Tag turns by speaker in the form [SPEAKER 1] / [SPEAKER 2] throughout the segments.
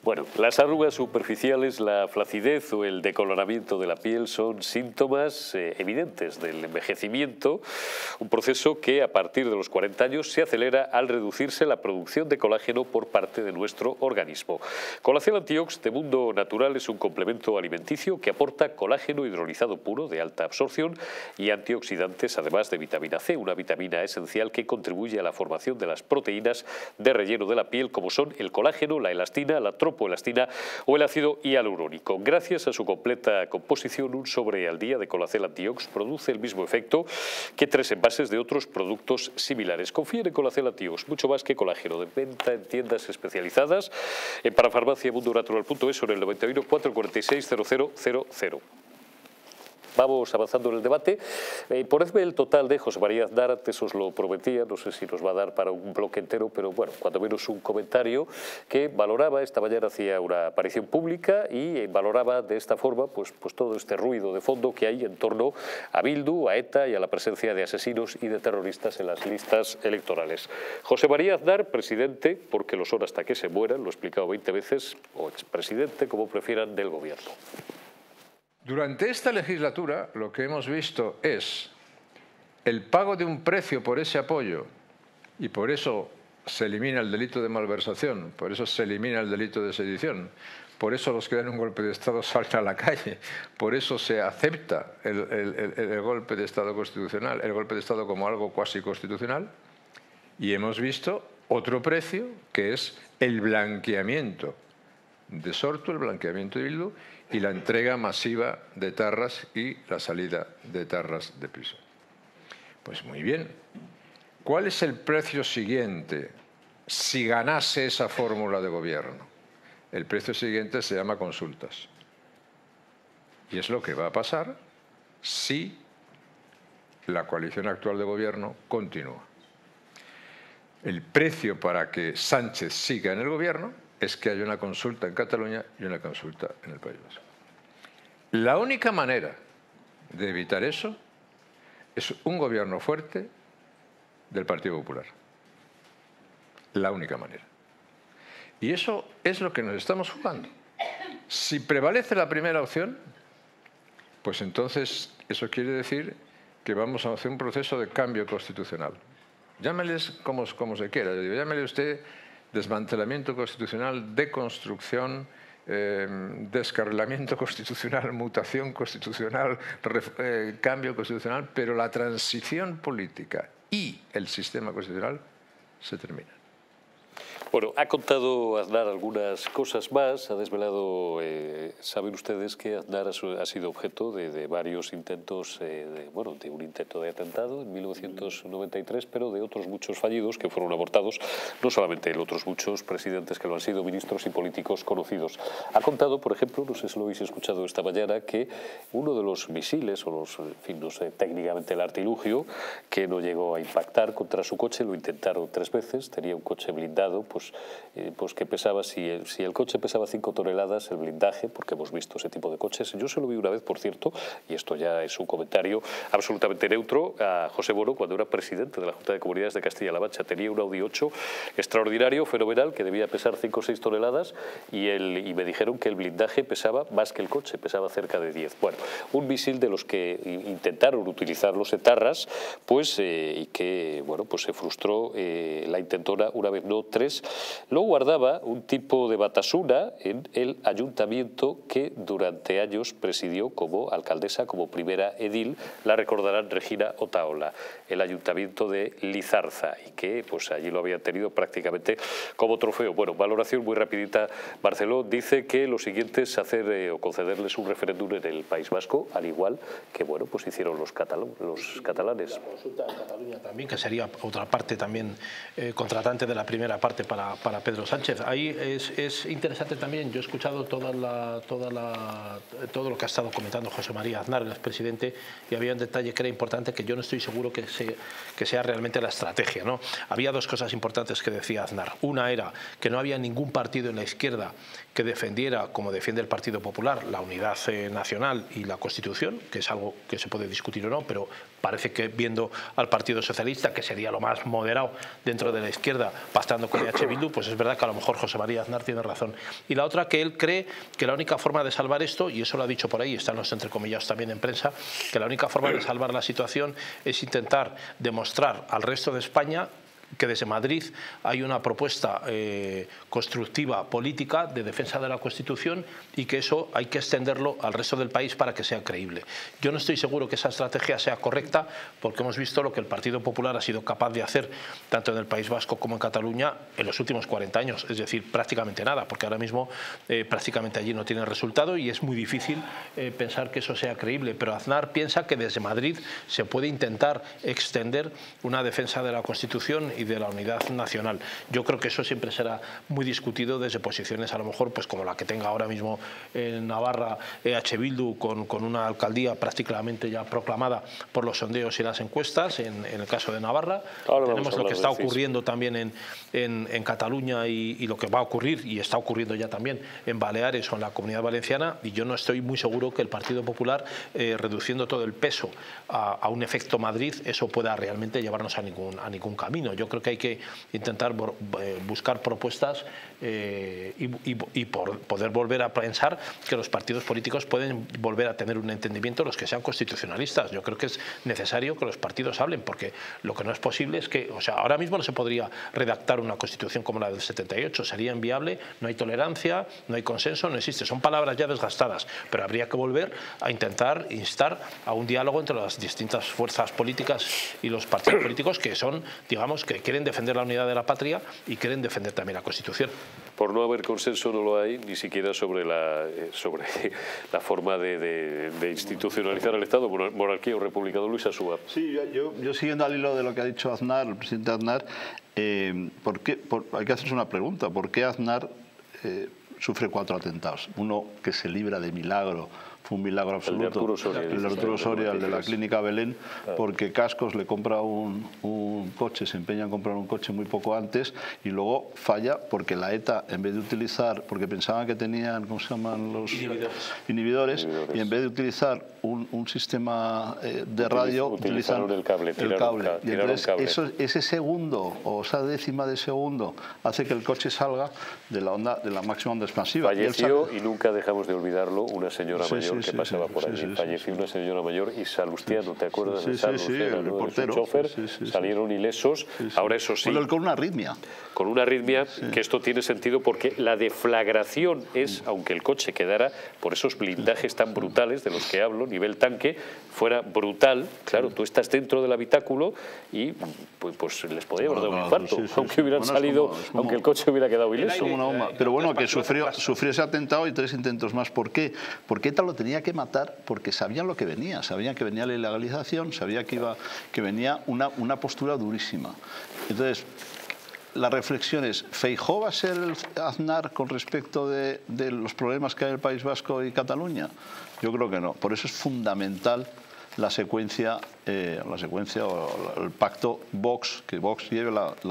[SPEAKER 1] Bueno, las arrugas superficiales, la flacidez o el decoloramiento de la piel son síntomas evidentes del envejecimiento, un proceso que a partir de los 40 años se acelera al reducirse la producción de colágeno por parte de nuestro organismo. Colacel Antiox de Mundo Natural es un complemento alimenticio que aporta colágeno hidrolizado puro de alta absorción y antioxidantes, además de vitamina C, una vitamina esencial que contribuye a la formación de las proteínas de relleno de la piel, como son el colágeno, la elastina, la tropoelastina o el ácido hialurónico. Gracias a su completa composición, un sobre al día de Colacel Antiox produce el mismo efecto que 3 envases de otros productos similares. Confíen en Colacel Antiox, mucho más que colágeno, de venta en tiendas especializadas, en parafarmaciamundonatural.es o en el 91 446 0000. Vamos avanzando en el debate. Ponedme el total de José María Aznar, antes os lo prometía, no sé si nos va a dar para un bloque entero, pero bueno, cuando menos un comentario que valoraba, esta mañana hacía una aparición pública y valoraba de esta forma pues todo este ruido de fondo que hay en torno a Bildu, a ETA y a la presencia de asesinos y de terroristas en las listas electorales. José María Aznar, presidente, porque lo son hasta que se mueran, lo he explicado 20 veces, o expresidente, como prefieran, del gobierno.
[SPEAKER 2] Durante esta legislatura lo que hemos visto es el pago de un precio por ese apoyo, y por eso se elimina el delito de malversación, por eso se elimina el delito de sedición, por eso los que dan un golpe de Estado saltan a la calle, por eso se acepta el golpe de Estado constitucional, el golpe de Estado como algo cuasi constitucional, y hemos visto otro precio que es el blanqueamiento de Sortu, el blanqueamiento de Bildu, y la entrega masiva de tarras y la salida de tarras de prisión. Pues muy bien. ¿Cuál es el precio siguiente si ganase esa fórmula de gobierno? El precio siguiente se llama consultas. Y es lo que va a pasar si la coalición actual de gobierno continúa. El precio para que Sánchez siga en el gobierno es que haya una consulta en Cataluña y una consulta en el País Vasco. La única manera de evitar eso es un gobierno fuerte del Partido Popular. La única manera. Y eso es lo que nos estamos jugando. Si prevalece la primera opción, pues entonces eso quiere decir que vamos a hacer un proceso de cambio constitucional. Llámeles como se quiera. Llámele usted desmantelamiento constitucional, deconstrucción, descarrilamiento constitucional, mutación constitucional, cambio constitucional, pero la transición política y el sistema constitucional se terminan.
[SPEAKER 1] Bueno, ha contado Aznar algunas cosas más, ha desvelado, saben ustedes que Aznar ha sido objeto de varios intentos, de un intento de atentado en 1993, pero de otros muchos fallidos que fueron abortados, no solamente él, otros muchos presidentes que lo han sido, ministros y políticos conocidos. Ha contado, por ejemplo, no sé si lo habéis escuchado esta mañana, que uno de los misiles, o los, en fin, no sé, técnicamente el artilugio, que no llegó a impactar contra su coche, lo intentaron 3 veces, tenía un coche blindado, pues que pesaba, si el coche pesaba 5 toneladas, el blindaje, porque hemos visto ese tipo de coches. Yo se lo vi una vez, por cierto, y esto ya es un comentario absolutamente neutro, a José Bono cuando era presidente de la Junta de Comunidades de Castilla-La Mancha. Tenía un Audi 8 extraordinario, fenomenal, que debía pesar 5 o 6 toneladas y me dijeron que el blindaje pesaba más que el coche, pesaba cerca de 10. Bueno, un misil de los que intentaron utilizar los etarras, pues, y que, bueno, pues se frustró la intentona una vez, no 3. Lo guardaba un tipo de Batasuna en el ayuntamiento que durante años presidió como alcaldesa, como primera edil, la recordarán Regina Otaola, el ayuntamiento de Lizarza, y que pues allí lo había tenido prácticamente como trofeo. Bueno, valoración muy rapidita. Barceló dice que lo siguiente es hacer o concederles un referéndum en el País Vasco, al igual que bueno, pues hicieron los catalanes.
[SPEAKER 3] La consulta en Cataluña también, que sería otra parte también contratante de la primera parte para Pedro Sánchez. Ahí es interesante también, yo he escuchado todo lo que ha estado comentando José María Aznar, el expresidente, y había un detalle que era importante, que yo no estoy seguro que sea realmente la estrategia, ¿no? Había 2 cosas importantes que decía Aznar. Una era que no había ningún partido en la izquierda que defendiera, como defiende el Partido Popular, la unidad nacional y la Constitución, que es algo que se puede discutir o no, pero parece que viendo al Partido Socialista, que sería lo más moderado dentro de la izquierda, pactando con EH Bildu, pues es verdad que a lo mejor José María Aznar tiene razón. Y la otra, que él cree que la única forma de salvar esto, y eso lo ha dicho por ahí, están los entrecomillados también en prensa, que la única forma de salvar la situación es intentar demostrar al resto de España que desde Madrid hay una propuesta constructiva política de defensa de la Constitución y que eso hay que extenderlo al resto del país para que sea creíble. Yo no estoy seguro que esa estrategia sea correcta, porque hemos visto lo que el Partido Popular ha sido capaz de hacer tanto en el País Vasco como en Cataluña en los últimos 40 años, es decir, prácticamente nada, porque ahora mismo prácticamente allí no tiene resultado y es muy difícil pensar que eso sea creíble, pero Aznar piensa que desde Madrid se puede intentar extender una defensa de la Constitución y de la unidad nacional. Yo creo que eso siempre será muy discutido desde posiciones a lo mejor pues como la que tenga ahora mismo en Navarra EH Bildu con una alcaldía prácticamente ya proclamada por los sondeos y las encuestas en el caso de Navarra. Tenemos lo que está ocurriendo también en Cataluña y lo que va a ocurrir y está ocurriendo ya también en Baleares o en la Comunidad Valenciana, y yo no estoy muy seguro que el Partido Popular reduciendo todo el peso a un efecto Madrid eso pueda realmente llevarnos a ningún camino. Yo creo que hay que intentar buscar propuestas y poder volver a pensar que los partidos políticos pueden volver a tener un entendimiento los que sean constitucionalistas. Yo creo que es necesario que los partidos hablen, porque lo que no es posible es que, o sea, ahora mismo no se podría redactar una constitución como la del 78, sería inviable, no hay tolerancia, no hay consenso, no existe, son palabras ya desgastadas, pero habría que volver a intentar instar a un diálogo entre las distintas fuerzas políticas y los partidos políticos que son, digamos, que quieren defender la unidad de la patria y quieren defender también la Constitución.
[SPEAKER 1] Por no haber consenso no lo hay ni siquiera sobre la forma de institucionalizar el Estado, monarquía o república. Don Luis Asúa.
[SPEAKER 4] Sí, yo siguiendo al hilo de lo que ha dicho Aznar, el presidente Aznar, hay que hacerse una pregunta. ¿Por qué Aznar sufre 4 atentados? Uno que se libra de milagro, fue un milagro absoluto, el de Arturo Soria, el de la Clínica Belén, porque Cascos le compra un coche, se empeña en comprar un coche muy poco antes y luego falla porque la ETA, en vez de utilizar, porque pensaban que tenían, ¿cómo se llaman los inhibidores? Y en vez de utilizar un sistema de radio,
[SPEAKER 1] utilizaron el cable.
[SPEAKER 4] Y entonces ese segundo o esa décima de segundo hace que el coche salga de la máxima onda expansiva.
[SPEAKER 1] Falleció, y nunca dejamos de olvidarlo, una señora mayor que pasaba por allí. Falleció una señora mayor y Salustiano, ¿te acuerdas de Salustiano?
[SPEAKER 4] El reportero.
[SPEAKER 1] Su chofer, salieron ilesos. Ahora eso sí.
[SPEAKER 4] Con una arritmia.
[SPEAKER 1] Con una arritmia, que esto tiene sentido porque la deflagración es, aunque el coche quedara por esos blindajes tan brutales de los que hablo, nivel tanque, fuera brutal, claro, tú estás dentro del habitáculo y pues les podía haber dado un infarto, aunque hubieran salido, aunque el coche hubiera quedado ileso.
[SPEAKER 4] Pero bueno, que sufrió ese atentado y 3 intentos más. ¿Por qué? Porque ETA lo tenía que matar porque sabían lo que venía, sabían que venía la ilegalización, sabía que venía una postura durísima. Entonces, la reflexión es, ¿Feijóo va a ser el Aznar con respecto de los problemas que hay en el País Vasco y Cataluña? Yo creo que no. Por eso es fundamental la secuencia o el pacto Vox, que Vox lleve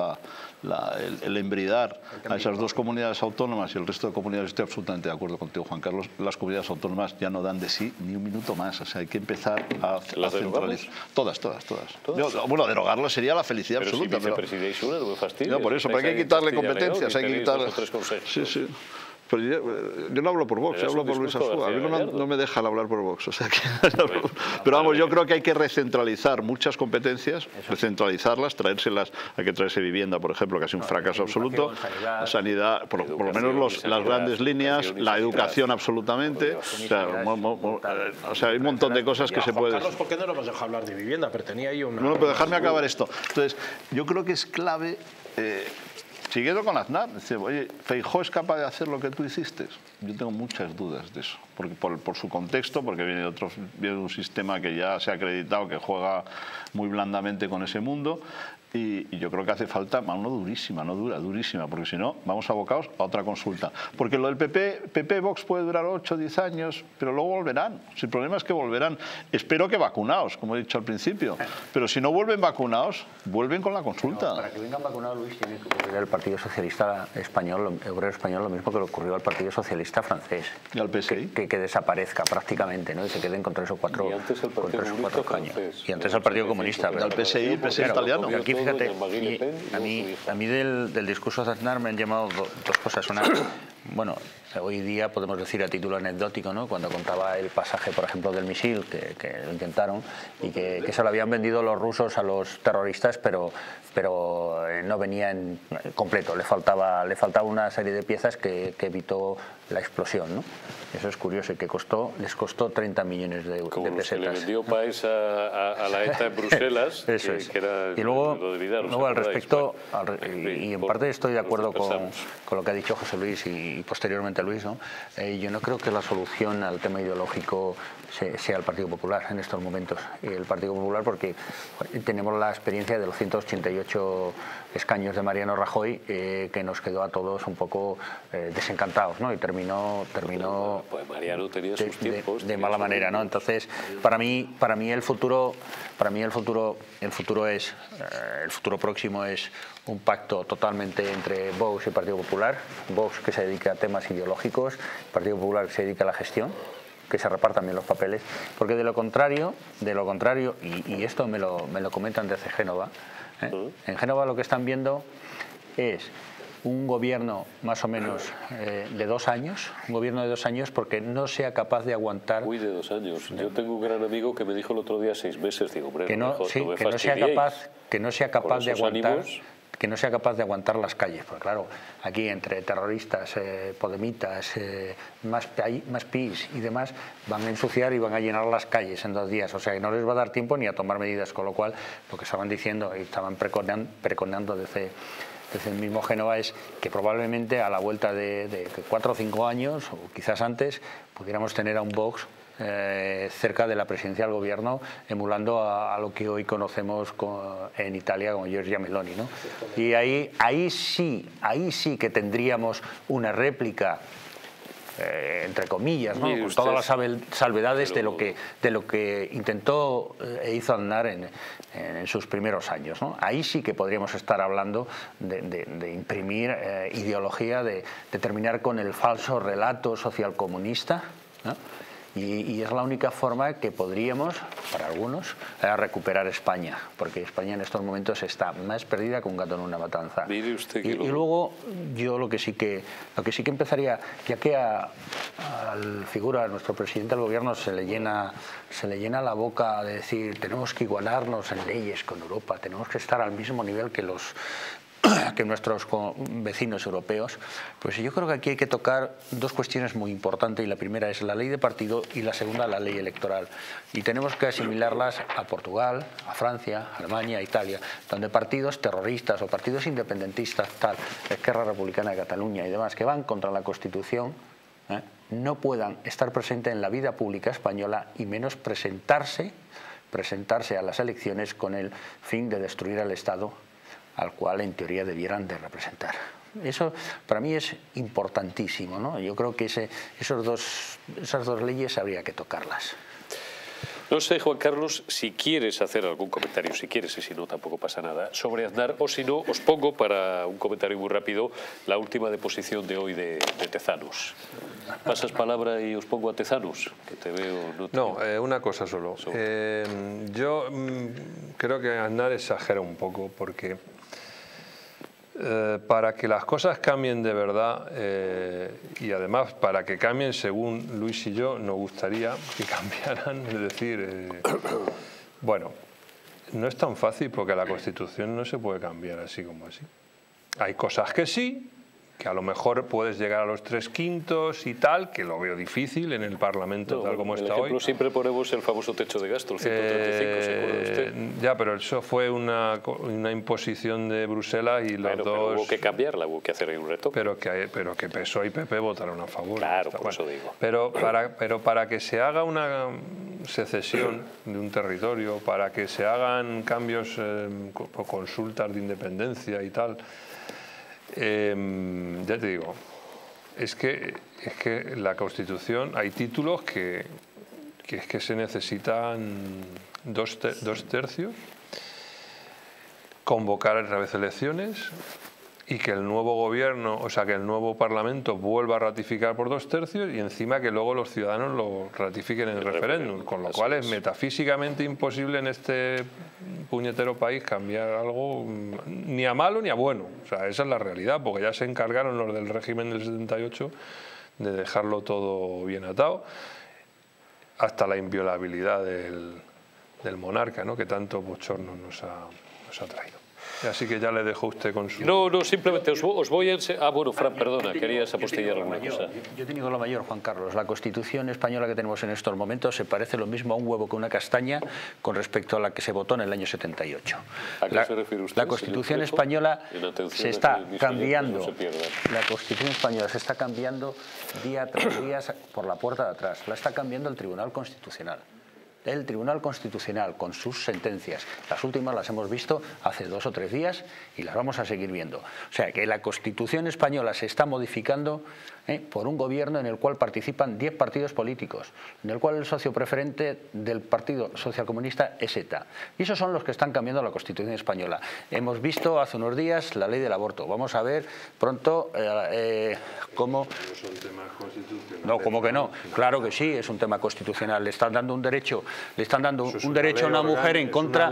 [SPEAKER 4] el embridar a esas 2 comunidades autónomas y el resto de comunidades. Estoy absolutamente de acuerdo contigo, Juan Carlos. Las comunidades autónomas ya no dan de sí ni un minuto más. O sea, hay que empezar a centralizar. Todas. Bueno, derogarlo sería la felicidad absoluta.
[SPEAKER 1] Si vicepresidéis una, no me fastidia.
[SPEAKER 4] No, por eso, pero hay que quitarle competencias. Hay que quitarle. Sí. Pero yo no hablo por Vox, yo hablo por Luis Asúa. A mí no me dejan hablar por Vox. O sea que, pero vamos, yo creo que hay que recentralizar muchas competencias, recentralizarlas, traérselas. Hay que traerse vivienda, por ejemplo, que ha sido un fracaso absoluto. Sanidad, por lo menos las grandes líneas, la educación absolutamente. O sea, hay un montón de cosas que se pueden.
[SPEAKER 3] Carlos, ¿por qué no nos hemos dejado hablar de vivienda? Pero tenía ahí una.
[SPEAKER 4] No, pero dejarme acabar esto. Entonces, yo creo que es clave. Siguiendo con Aznar, dice, oye, ¿Feijóo es capaz de hacer lo que tú hiciste? Yo tengo muchas dudas de eso, porque por su contexto, porque viene de un sistema que ya se ha acreditado, que juega muy blandamente con ese mundo. Y yo creo que hace falta mano durísima, no dura, durísima, porque si no vamos abocados a otra consulta. Porque lo del PP Vox puede durar 8 o 10 años, pero luego volverán. Si el problema es que volverán. Espero que vacunados, como he dicho al principio. Pero si no vuelven vacunados, vuelven con la consulta.
[SPEAKER 5] No, para que vengan vacunados, Luis, tiene que ocurrir al Partido Socialista Español, Obrero Español, lo mismo que le ocurrió al Partido Socialista francés.
[SPEAKER 4] Y al PSI.
[SPEAKER 5] Que desaparezca prácticamente, ¿no? Y se queden con 3 o 4
[SPEAKER 1] y antes el Partido Comunista
[SPEAKER 5] años.
[SPEAKER 1] francés.
[SPEAKER 5] Y antes el Partido Comunista.
[SPEAKER 4] Y al PSI, el PSI italiano.
[SPEAKER 5] Y aquí, fíjate, a mí del discurso de Aznar me han llamado dos cosas. Una, bueno, hoy día podemos decir a título anecdótico, ¿no? Cuando contaba el pasaje, por ejemplo, del misil, que lo intentaron, y que se lo habían vendido los rusos a los terroristas, pero no venía en completo, le faltaba una serie de piezas que evitó la explosión, ¿no? Eso es curioso, y que les costó 30 millones de pesetas.
[SPEAKER 1] Como se le vendió país a la ETA en Bruselas.
[SPEAKER 5] Eso es.
[SPEAKER 1] Que era
[SPEAKER 5] y luego,
[SPEAKER 1] lo de Vidal,
[SPEAKER 5] luego al respecto, y en parte estoy de acuerdo con lo que ha dicho José Luis y posteriormente Luis, ¿no? Yo no creo que la solución al tema ideológico sea el Partido Popular en estos momentos. El Partido Popular, porque tenemos la experiencia de los 188 escaños de Mariano Rajoy, que nos quedó a todos un poco desencantados, ¿no? Y terminó
[SPEAKER 1] pues Mariano tenía sus tiempos,
[SPEAKER 5] de mala manera, ¿no? Entonces, para mí el futuro próximo es un pacto totalmente entre Vox y el Partido Popular. Vox, que se dedica a temas ideológicos, el Partido Popular, que se dedica a la gestión, que se repartan bien los papeles, porque de lo contrario, y esto me lo comentan desde Génova, en Génova lo que están viendo es un gobierno más o menos de 2 años, un gobierno de 2 años porque no sea capaz de aguantar...
[SPEAKER 1] Uy, de 2 años. Yo tengo un gran amigo que me dijo el otro día 6 meses, digo, hombre,
[SPEAKER 5] que no sea capaz de aguantar...
[SPEAKER 1] ánimos.
[SPEAKER 5] Que no sea capaz de aguantar las calles, porque claro, aquí entre terroristas, podemitas, más PIS y demás, van a ensuciar y van a llenar las calles en 2 días, o sea que no les va a dar tiempo ni a tomar medidas, con lo cual lo que estaban diciendo y estaban preconando desde el mismo Génova es que probablemente a la vuelta de 4 o 5 años, o quizás antes, pudiéramos tener a un Vox cerca de la presidencia del gobierno, emulando a lo que hoy conocemos en Italia como Giorgia Meloni, ¿no? Y ahí sí que tendríamos una réplica, entre comillas, ¿no? Con todas las salvedades de lo que intentó e hizo Aznar en sus primeros años, ¿no? Ahí sí que podríamos estar hablando de imprimir ideología, de terminar con el falso relato socialcomunista, ¿no? Y es la única forma que podríamos, para algunos, recuperar España, porque España en estos momentos está más perdida que un gato en una matanza.
[SPEAKER 1] Mire usted que
[SPEAKER 5] y luego yo lo que sí que empezaría, ya que al figura nuestro presidente del gobierno se le llena la boca de decir tenemos que igualarnos en leyes con Europa, tenemos que estar al mismo nivel que nuestros vecinos europeos, pues yo creo que aquí hay que tocar 2 cuestiones muy importantes, y la primera es la ley de partido y la segunda la ley electoral, y tenemos que asimilarlas a Portugal, a Francia, a Alemania, a Italia, donde partidos terroristas o partidos independentistas, tal, Esquerra Republicana de Cataluña y demás, que van contra la Constitución, no puedan estar presentes en la vida pública española y menos presentarse a las elecciones con el fin de destruir al Estado al cual en teoría debieran de representar. Eso para mí es importantísimo, ¿no? Yo creo que esas dos leyes habría que tocarlas.
[SPEAKER 1] No sé, Juan Carlos, si quieres hacer algún comentario, si quieres, y si no, tampoco pasa nada, sobre Aznar, o si no, os pongo para un comentario muy rápido la última deposición de hoy de Tezanos. ¿Pasas palabra y os pongo a Tezanos? Que te veo...
[SPEAKER 2] No, una cosa solo. Yo creo que Aznar exagera un poco, porque para que las cosas cambien de verdad, y además para que cambien según Luis y yo, nos gustaría que cambiaran, es decir, bueno, no es tan fácil porque la Constitución no se puede cambiar así como así. Hay cosas que sí,
[SPEAKER 6] que a lo mejor puedes llegar a los 3/5 y tal, que lo veo difícil en el Parlamento tal como está hoy.
[SPEAKER 1] Siempre ponemos el famoso techo de gasto, el 135, ¿se acuerda usted?
[SPEAKER 6] Ya, pero eso fue una imposición de Bruselas y los dos...
[SPEAKER 1] Pero hubo que cambiarla, hubo que hacer ahí un reto.
[SPEAKER 6] Pero que PSOE y PP votaron a favor.
[SPEAKER 1] Claro, por eso digo.
[SPEAKER 6] Pero para que se haga una secesión de un territorio, para que se hagan cambios o consultas de independencia y tal, ya te digo, es que la Constitución, hay títulos que es que se necesitan dos tercios, convocar otra vez elecciones y que el nuevo gobierno, o sea, que el nuevo Parlamento vuelva a ratificar por 2 tercios y encima que luego los ciudadanos lo ratifiquen en el referéndum, con lo cual es metafísicamente imposible en este puñetero país cambiar algo ni a malo ni a bueno. O sea, esa es la realidad, porque ya se encargaron los del régimen del 78 de dejarlo todo bien atado, hasta la inviolabilidad del monarca, ¿no?, que tanto bochorno nos ha traído. Así que ya le dejo a usted con su...
[SPEAKER 1] No, simplemente os voy a... bueno, Fran, perdona, querías apostillar alguna cosa.
[SPEAKER 5] Yo te digo lo mayor, Juan Carlos. La Constitución española que tenemos en estos momentos se parece lo mismo a un huevo que una castaña con respecto a la que se votó en el año 78.
[SPEAKER 1] ¿A qué se refiere usted?
[SPEAKER 5] La Constitución española se está cambiando. La Constitución española se está cambiando día tras día por la puerta de atrás. La está cambiando el Tribunal Constitucional. El Tribunal Constitucional con sus sentencias. Las últimas las hemos visto hace 2 o 3 días y las vamos a seguir viendo. O sea que la Constitución española se está modificando por un gobierno en el cual participan 10 partidos políticos, en el cual el socio preferente del Partido Socialcomunista es ETA. Y esos son los que están cambiando la Constitución española. Hemos visto hace unos días la ley del aborto. Vamos a ver pronto cómo...
[SPEAKER 6] No son temas constitucionales.
[SPEAKER 5] No, ¿cómo que no? Claro que sí, es un tema constitucional. Le están dando un derecho, a una mujer en contra...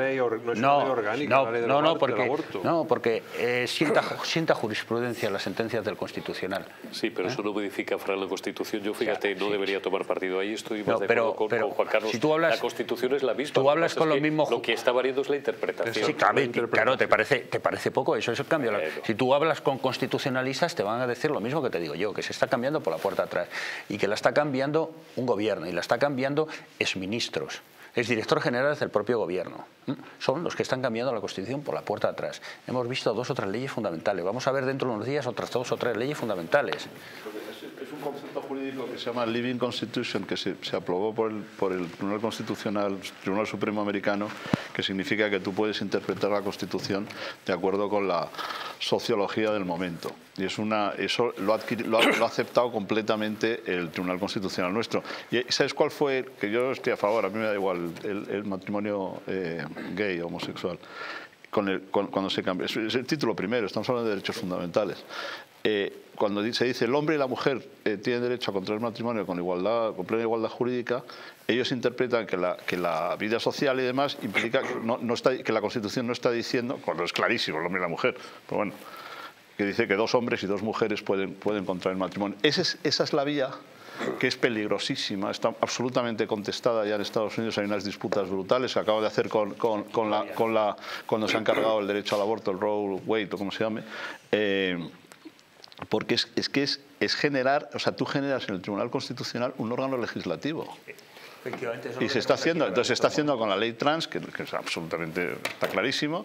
[SPEAKER 5] No, porque sienta jurisprudencia las sentencias del Constitucional.
[SPEAKER 1] Sí, pero eso no modifica, Fran, la Constitución. Yo, fíjate, no debería tomar partido ahí. Estoy más de acuerdo con Juan Carlos.
[SPEAKER 5] Si tú hablas,
[SPEAKER 1] la Constitución es la misma.
[SPEAKER 5] Tú hablas con los mismos...
[SPEAKER 1] Lo que está variando es la interpretación.
[SPEAKER 5] Sí, claro, ¿te parece poco? Eso es el cambio. Si tú hablas con constitucionalistas, te van a decir lo mismo que te digo yo, que se está cambiando por la puerta atrás y que la está cambiando un gobierno y la está cambiando exministros. Es director general del propio gobierno. Son los que están cambiando la Constitución por la puerta de atrás. Hemos visto 2 o 3 leyes fundamentales. Vamos a ver dentro de unos días otras 2 o 3 leyes fundamentales.
[SPEAKER 4] Es un concepto jurídico que se llama Living Constitution, que se aprobó por el Tribunal Constitucional, Tribunal Supremo Americano, que significa que tú puedes interpretar la Constitución de acuerdo con la sociología del momento. Y eso lo ha aceptado completamente el Tribunal Constitucional nuestro. ¿Y sabes cuál fue? Que yo estoy a favor, a mí me da igual el matrimonio gay, homosexual. Cuando se cambia. Es el título primero, estamos hablando de derechos fundamentales. Cuando se dice el hombre y la mujer tienen derecho a contraer matrimonio con plena igualdad jurídica, ellos interpretan que la vida social y demás implica que la Constitución no está diciendo, cuando es clarísimo el hombre y la mujer, pero bueno, que dice que 2 hombres y 2 mujeres pueden contraer matrimonio. Esa es la vía que es peligrosísima, está absolutamente contestada ya en Estados Unidos. Hay unas disputas brutales, se acaba de hacer cuando se han cargado el derecho al aborto, el Roe Wade o como se llame, porque es generar, o sea, tú generas en el Tribunal Constitucional un órgano legislativo. Y se está haciendo, entonces se está haciendo con la ley trans, que es absolutamente, está clarísimo,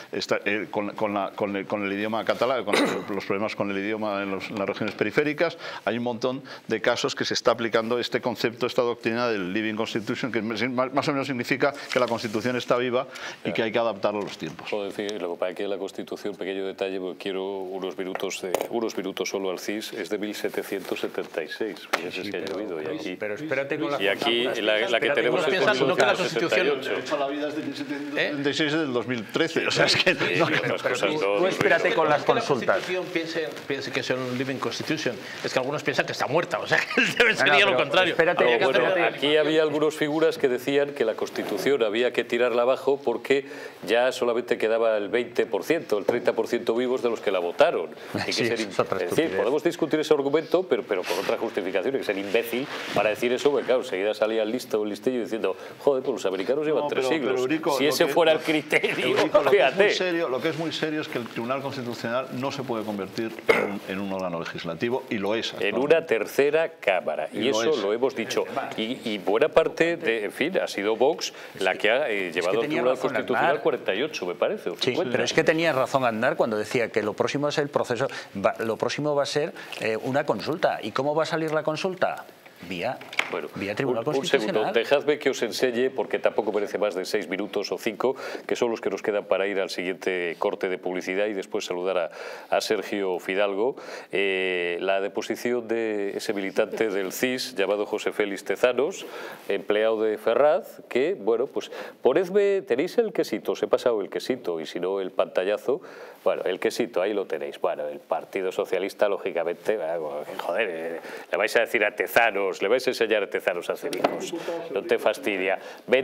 [SPEAKER 4] con el idioma catalán, con los problemas con el idioma en las regiones periféricas. Hay un montón de casos que se está aplicando este concepto, esta doctrina del Living Constitution, que más o menos significa que la Constitución está viva y que hay que adaptarla a los tiempos.
[SPEAKER 1] Puedo decir, luego para que la Constitución, pequeño detalle, porque quiero unos minutos solo al CIS, es de 1776. Fíjense que ha llovido.
[SPEAKER 5] Pero espérate con
[SPEAKER 1] y aquí la que tenemos es
[SPEAKER 3] no que la Constitución...
[SPEAKER 4] El derecho a la vida es de 1776 del 2013. O sea, es que...
[SPEAKER 5] Tú espérate con las consultas.
[SPEAKER 3] Piense que es un living constitution. Es que algunos piensan que está muerta. O sea, sería lo contrario.
[SPEAKER 5] Espérate,
[SPEAKER 1] aquí había algunas figuras que decían que la Constitución había que tirarla abajo porque ya solamente quedaba el 20%, el 30% vivos de los que la votaron. Y que es decir, podemos discutir ese argumento, pero con otra justificación, que es el imbécil para decir eso, porque claro, enseguida salía el listo o el listillo diciendo, joder, pues los americanos llevan 3 siglos.
[SPEAKER 4] Pero, Eurico,
[SPEAKER 1] si ese fuera el criterio,
[SPEAKER 4] Eurico,
[SPEAKER 1] fíjate.
[SPEAKER 4] lo que es muy serio es que el Tribunal Constitucional no se puede convertir en un órgano legislativo, y lo es.
[SPEAKER 1] En una tercera cámara, y eso lo hemos dicho. Y buena parte de, en fin, ha sido Vox la que ha llevado al Tribunal Constitucional 48, me parece. O 50.
[SPEAKER 5] Sí, pero es que tenía razón Aznar cuando decía que lo próximo es el proceso, lo próximo va a ser una consulta. ¿Y cómo va a salir la consulta? Vía Tribunal Constitucional.
[SPEAKER 1] Un segundo, dejadme que os enseñe, porque tampoco merece más de 6 minutos o 5, que son los que nos quedan para ir al siguiente corte de publicidad y después saludar a Sergio Fidalgo, la deposición de ese militante del CIS llamado José Félix Tezanos, empleado de Ferraz, que, bueno, pues ponedme, tenéis el quesito, os he pasado el quesito, y si no el pantallazo, bueno, el quesito, ahí lo tenéis. Bueno, el Partido Socialista, lógicamente, joder, le vais a decir a Tezanos, le vais a enseñar a Tezanos a hacer hijos, no te fastidia.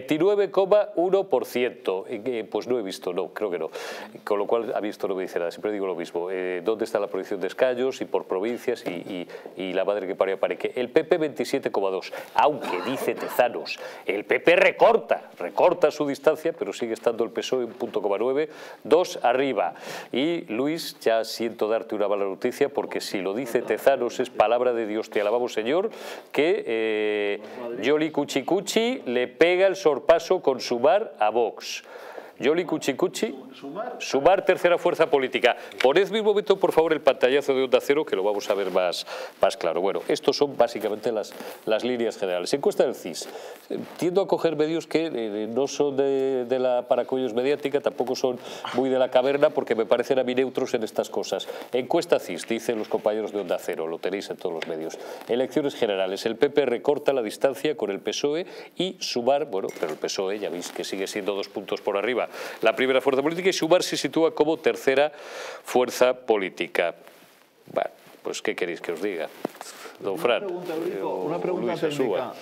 [SPEAKER 1] 29,1%, pues no he visto, no, creo que no. Con lo cual, ha visto, no me dice nada, siempre digo lo mismo. ¿Dónde está la proyección de escaños y por provincias y la madre que parió a Pareque? El PP 27,2%, aunque dice Tezanos, el PP recorta su distancia, pero sigue estando el PSOE en 1,9%, 2 arriba. Y Luis, ya siento darte una mala noticia, porque si lo dice Tezanos es palabra de Dios, te alabamos Señor, que Yoli Cuchicuchi le pega el sorpaso con Sumar a Vox. Yoli Cuchicuchi, Sumar, tercera fuerza política. Ponedme un momento, por favor, el pantallazo de Onda Cero, que lo vamos a ver más claro. Bueno, estos son básicamente las líneas generales. Encuesta del CIS. Tiendo a coger medios que no son de la paracollos mediática, tampoco son muy de la caverna, porque me parecen a mí neutros en estas cosas. Encuesta CIS, dicen los compañeros de Onda Cero, lo tenéis en todos los medios. Elecciones generales. El PP recorta la distancia con el PSOE y Sumar, bueno, pero el PSOE ya veis que sigue siendo 2 puntos por arriba la primera fuerza política, y Sumar se sitúa como tercera fuerza política. Bueno, pues ¿qué queréis que os diga? Don Fran.
[SPEAKER 4] Una pregunta técnica.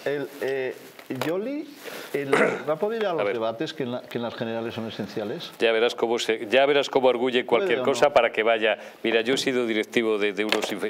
[SPEAKER 4] Yoli, ¿va a poder ir a los debates que en las generales son esenciales?
[SPEAKER 1] Ya verás cómo arguye cualquier cosa para que vaya. Mira, yo he sido directivo de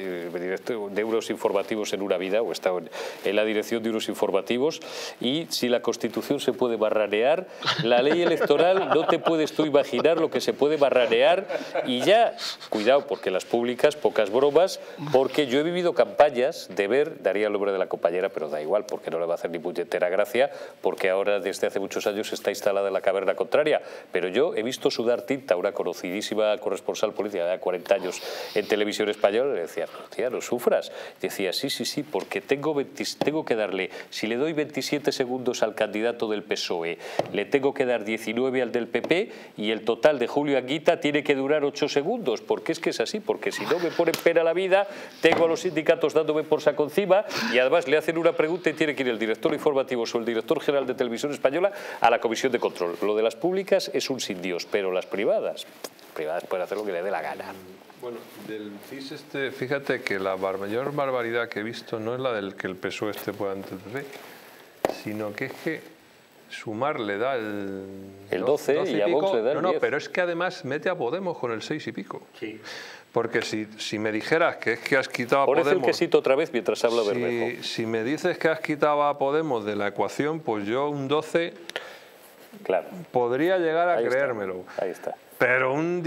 [SPEAKER 1] unos informativos en una vida, o he estado en la dirección de unos informativos, y si la Constitución se puede barranear, la ley electoral no te puedes tú imaginar lo que se puede barranear. Y ya, cuidado, porque las públicas, pocas bromas, porque yo he vivido campañas de ver, daría el nombre de la compañera, pero da igual, porque no le va a hacer ni puñetera gracia, porque ahora desde hace muchos años está instalada en la caverna contraria, pero yo he visto sudar tinta a una conocidísima corresponsal política de 40 años en televisión española, y le decía, tía, no sufras. Decía, sí, porque tengo que darle, si le doy 27 segundos al candidato del PSOE, le tengo que dar 19 al del PP, y el total de Julio Anguita tiene que durar 8 segundos, porque es que es así, porque si no me ponen pena la vida, tengo a los sindicatos dándome por saco encima, y además le hacen una pregunta y tiene que ir el director informativo o el director general de Televisión Española a la Comisión de Control. Lo de las públicas es un sin Dios, pero las privadas pueden hacer lo que le dé la gana.
[SPEAKER 6] Bueno, del CIS fíjate que la mayor barbaridad que he visto no es la del que el PSOE pueda entender, sino que es que Sumar le da el
[SPEAKER 1] 12 y a Vox le da el 10.
[SPEAKER 6] No, pero es que además mete a Podemos con el 6 y pico.
[SPEAKER 5] Sí.
[SPEAKER 6] Porque si me dijeras que es que has quitado a
[SPEAKER 1] Poned
[SPEAKER 6] Podemos...
[SPEAKER 1] el quesito otra vez mientras habla Bermejo.
[SPEAKER 6] Si me dices que has quitado a Podemos de la ecuación, pues yo un 12 podría llegar a creérmelo.
[SPEAKER 1] Ahí está.
[SPEAKER 6] Pero un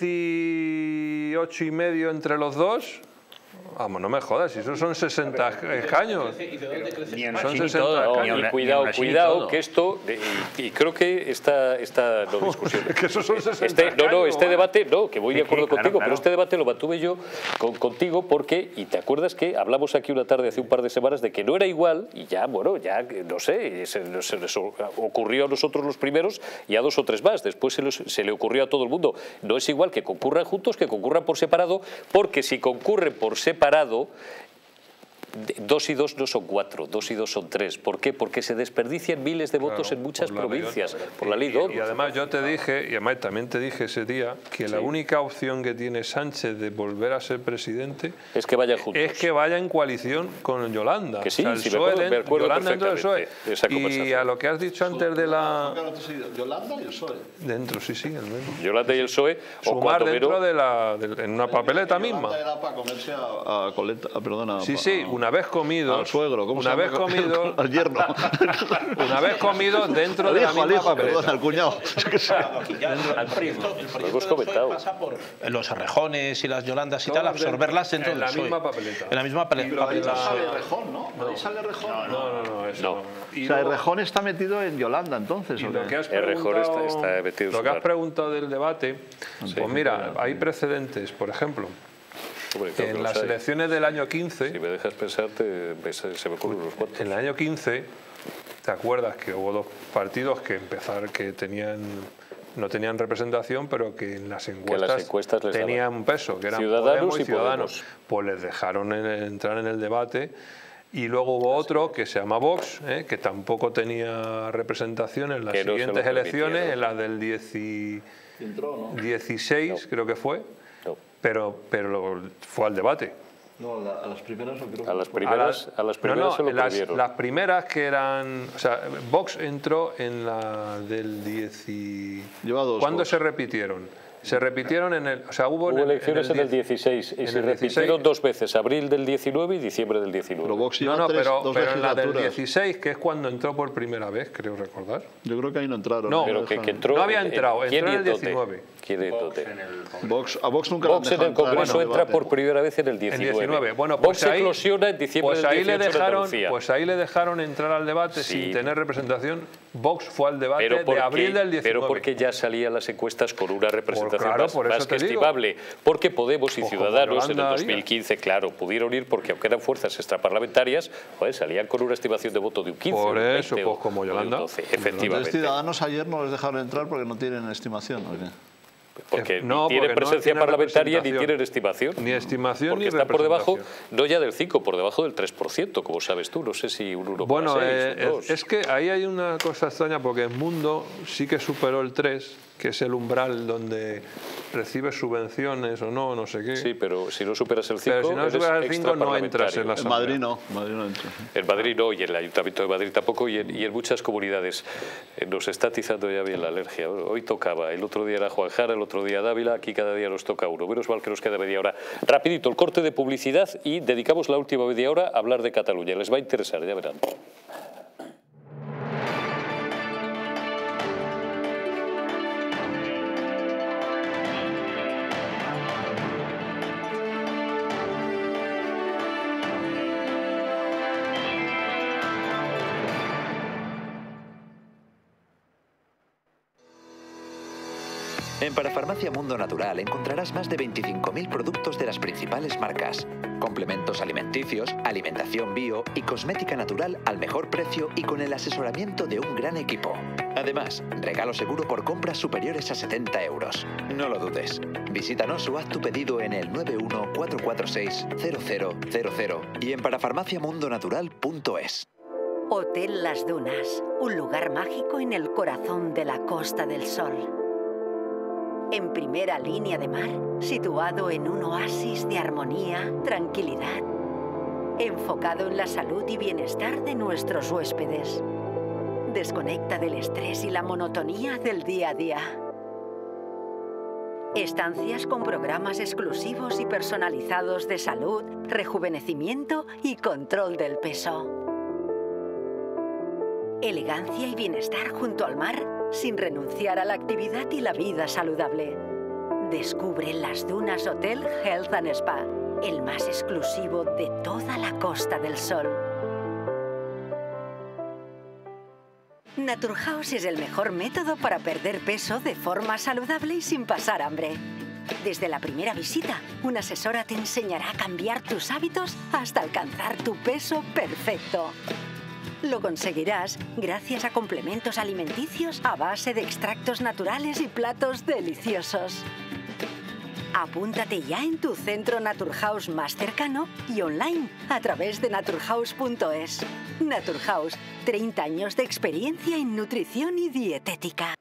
[SPEAKER 6] 18,5 entre los dos... Vamos, no me jodas, si esos son 60 escaños. Son 60 escaños.
[SPEAKER 1] Y cuidado, que esto, y creo que esta no discusión.
[SPEAKER 6] Que esos son 60 escaños.
[SPEAKER 1] Este debate, que voy de acuerdo contigo, pero este debate lo mantuve yo contigo porque, y te acuerdas que hablamos aquí una tarde hace un par de semanas de que no era igual, y ya, bueno, ya, no sé, se les ocurrió a nosotros los primeros y a 2 o 3 más, después se le ocurrió a todo el mundo. No es igual que concurran juntos que concurran por separado, porque si concurren por separado, 2 y 2 no son 4, 2 y 2 son 3. ¿Por qué? Porque se desperdician miles de votos en muchas provincias, por la ley DOT.
[SPEAKER 6] Y además yo te dije, y además también te dije ese día, que la única opción que tiene Sánchez de volver a ser presidente
[SPEAKER 1] es que vayan juntos.
[SPEAKER 6] Es que vaya en coalición con Yolanda.
[SPEAKER 1] Que sí,
[SPEAKER 6] o sea,
[SPEAKER 1] me acuerdo
[SPEAKER 6] Yolanda dentro del PSOE.
[SPEAKER 1] Y
[SPEAKER 6] a lo que has dicho antes de la...
[SPEAKER 4] Yolanda y el PSOE.
[SPEAKER 6] Dentro, sí, el mismo.
[SPEAKER 1] Yolanda y el PSOE.
[SPEAKER 6] Sumar dentro de en una papeleta misma.
[SPEAKER 4] Yolanda era para comerse a Coleta, perdona.
[SPEAKER 6] Sí, una una vez comido,
[SPEAKER 4] al suegro, ¿cómo se
[SPEAKER 6] una
[SPEAKER 4] llama?
[SPEAKER 6] vez comido,
[SPEAKER 4] al yerno.
[SPEAKER 6] Una vez comido dentro
[SPEAKER 4] Al
[SPEAKER 6] de la
[SPEAKER 4] hijo,
[SPEAKER 6] misma
[SPEAKER 4] perdón,
[SPEAKER 6] papeleta.
[SPEAKER 4] al cuñado.
[SPEAKER 3] Al primo. El
[SPEAKER 1] Lo hemos comentado.
[SPEAKER 3] pasa por los arrejones y las yolandas y tal,
[SPEAKER 6] Todas
[SPEAKER 3] absorberlas dentro
[SPEAKER 6] en
[SPEAKER 3] del
[SPEAKER 6] la
[SPEAKER 3] PSOE.
[SPEAKER 6] misma papeleta.
[SPEAKER 3] En la misma papeleta.
[SPEAKER 4] Rejón, ¿no? Ahí sale Rejón.
[SPEAKER 6] No, eso no. Y
[SPEAKER 4] O sea,
[SPEAKER 6] luego-
[SPEAKER 4] Rejón está metido en Yolanda, entonces.
[SPEAKER 6] Y
[SPEAKER 4] ¿o
[SPEAKER 6] lo
[SPEAKER 4] qué?
[SPEAKER 6] que has
[SPEAKER 1] Errejón
[SPEAKER 6] preguntado,
[SPEAKER 1] está metido en
[SPEAKER 6] lo
[SPEAKER 1] su
[SPEAKER 6] que has
[SPEAKER 1] bar.
[SPEAKER 6] preguntado del debate, pues mira, hay precedentes, por ejemplo,
[SPEAKER 1] Hombre, claro que
[SPEAKER 6] en
[SPEAKER 1] los
[SPEAKER 6] las
[SPEAKER 1] hay.
[SPEAKER 6] elecciones del año 15,
[SPEAKER 1] Si me dejas pensar, se me ocurren unos cuantos.
[SPEAKER 6] en el año 15, ¿te acuerdas que hubo dos partidos que no tenían representación, pero que en las encuestas
[SPEAKER 1] les
[SPEAKER 6] tenían peso, que eran
[SPEAKER 1] Ciudadanos
[SPEAKER 6] Podemos y
[SPEAKER 1] y
[SPEAKER 6] Ciudadanos?
[SPEAKER 1] Podemos.
[SPEAKER 6] Pues les dejaron entrar en el debate. Y luego hubo otro que se llama Vox, que tampoco tenía representación en las
[SPEAKER 1] Que no se lo
[SPEAKER 6] siguientes elecciones,
[SPEAKER 1] permitieron.
[SPEAKER 6] en las del 16, creo que fue,
[SPEAKER 1] No.
[SPEAKER 6] pero fue al debate.
[SPEAKER 4] No, a las primeras no creo.
[SPEAKER 1] A las primeras se lo prohibieron.
[SPEAKER 6] las primeras que eran... O sea, Vox entró en la del 10...
[SPEAKER 4] Lleva dos
[SPEAKER 6] ¿Cuándo
[SPEAKER 4] Vox.
[SPEAKER 6] se repitieron? Se repitieron en el... O sea, hubo
[SPEAKER 1] Hubo elecciones en el
[SPEAKER 6] 10.
[SPEAKER 1] 16 y
[SPEAKER 6] en
[SPEAKER 1] se
[SPEAKER 6] el
[SPEAKER 1] repitieron
[SPEAKER 6] 16.
[SPEAKER 1] dos veces, abril del 19 y diciembre del 19.
[SPEAKER 4] Pero Vox
[SPEAKER 6] No,
[SPEAKER 4] lleva
[SPEAKER 6] no,
[SPEAKER 4] dos
[SPEAKER 6] pero en la del
[SPEAKER 4] legislaturas.
[SPEAKER 6] 16, que es cuando entró por primera vez, creo recordar.
[SPEAKER 4] Yo creo que ahí no entraron.
[SPEAKER 6] No,
[SPEAKER 1] Pero que entró...
[SPEAKER 6] No había entrado,
[SPEAKER 1] ¿quién
[SPEAKER 6] entró en el
[SPEAKER 1] y dónde?
[SPEAKER 6] 19.
[SPEAKER 1] ¿Quién y dónde?
[SPEAKER 4] A Vox nunca lo han
[SPEAKER 1] Vox en
[SPEAKER 4] dejado
[SPEAKER 1] el Congreso
[SPEAKER 4] entrar en el
[SPEAKER 1] entra
[SPEAKER 4] debate.
[SPEAKER 1] por primera vez en el 19.
[SPEAKER 6] En 19. Bueno,
[SPEAKER 1] Vox
[SPEAKER 6] pues ahí,
[SPEAKER 1] eclosiona en diciembre
[SPEAKER 6] pues
[SPEAKER 1] del
[SPEAKER 6] ahí
[SPEAKER 1] 18
[SPEAKER 6] le
[SPEAKER 1] en
[SPEAKER 6] dejaron,
[SPEAKER 1] Andalucía.
[SPEAKER 6] pues ahí le dejaron entrar al debate
[SPEAKER 1] Sí.
[SPEAKER 6] sin tener representación. Vox fue al debate
[SPEAKER 1] Pero
[SPEAKER 6] de abril del 19.
[SPEAKER 1] pero porque ya salían las encuestas con una representación
[SPEAKER 6] claro, por
[SPEAKER 1] más
[SPEAKER 6] eso
[SPEAKER 1] que
[SPEAKER 6] te digo.
[SPEAKER 1] estimable. Porque Podemos y
[SPEAKER 6] Pues como
[SPEAKER 1] Ciudadanos en el
[SPEAKER 6] Yolanda Díaz.
[SPEAKER 1] 2015, claro, pudieron ir porque aunque eran fuerzas extraparlamentarias, joder, salían con una estimación de voto de un 15.
[SPEAKER 6] Por
[SPEAKER 1] o un
[SPEAKER 6] eso,
[SPEAKER 1] 20
[SPEAKER 6] pues como
[SPEAKER 1] o de un
[SPEAKER 6] Yolanda.
[SPEAKER 1] 12,
[SPEAKER 4] Entonces,
[SPEAKER 1] efectivamente.
[SPEAKER 4] Ciudadanos ayer no les dejaron entrar porque no tienen estimación. ¿o qué?
[SPEAKER 1] Porque
[SPEAKER 6] No,
[SPEAKER 1] ni tienen
[SPEAKER 6] porque no
[SPEAKER 1] presencia
[SPEAKER 6] tienen
[SPEAKER 1] parlamentaria ni
[SPEAKER 6] representación.
[SPEAKER 1] tienen estimación.
[SPEAKER 6] Ni estimación
[SPEAKER 1] Porque
[SPEAKER 6] ni
[SPEAKER 1] están por debajo,
[SPEAKER 6] representación.
[SPEAKER 1] no ya del 5, por debajo del 3%, como sabes tú. No sé si un 1,6
[SPEAKER 6] Bueno,
[SPEAKER 1] o un 2.
[SPEAKER 6] es que ahí hay una cosa extraña porque el mundo sí que superó el 3, que es el umbral donde recibes subvenciones o no, no sé qué.
[SPEAKER 1] Sí, pero si no superas el 5,
[SPEAKER 6] Pero si no superas el 5 no entras en la
[SPEAKER 4] En
[SPEAKER 6] asamblea.
[SPEAKER 4] Madrid no. En Madrid no entra.
[SPEAKER 1] En Madrid no, y en el Ayuntamiento de Madrid tampoco, y en muchas comunidades. Nos está atizando ya bien la alergia. Hoy tocaba, el otro día era Juan Jara, el otro día Dávila, aquí cada día nos toca uno. Menos mal que nos queda media hora. Rapidito, el corte de publicidad y dedicamos la última media hora a hablar de Cataluña. Les va a interesar, ya verán.
[SPEAKER 7] En Parafarmacia Mundo Natural encontrarás más de 25.000 productos de las principales marcas. Complementos alimenticios, alimentación bio y cosmética natural al mejor precio y con el asesoramiento de un gran equipo. Además, regalo seguro por compras superiores a 70 euros. No lo dudes. Visítanos o haz tu pedido en el 914460000 y en parafarmaciamundonatural.es.
[SPEAKER 8] Hotel Las Dunas, un lugar mágico en el corazón de la Costa del Sol. En primera línea de mar, situado en un oasis de armonía, tranquilidad, enfocado en la salud y bienestar de nuestros huéspedes. Desconecta del estrés y la monotonía del día a día. Estancias con programas exclusivos y personalizados de salud, rejuvenecimiento y control del peso. Elegancia y bienestar junto al mar, sin renunciar a la actividad y la vida saludable. Descubre Las Dunas Hotel Health and Spa, el más exclusivo de toda la Costa del Sol. Naturhaus es el mejor método para perder peso de forma saludable y sin pasar hambre. Desde la primera visita, una asesora te enseñará a cambiar tus hábitos hasta alcanzar tu peso perfecto. Lo conseguirás gracias a complementos alimenticios a base de extractos naturales y platos deliciosos. Apúntate ya en tu centro Naturhaus más cercano y online a través de naturhaus.es. Naturhaus, 30 años de experiencia en nutrición y dietética.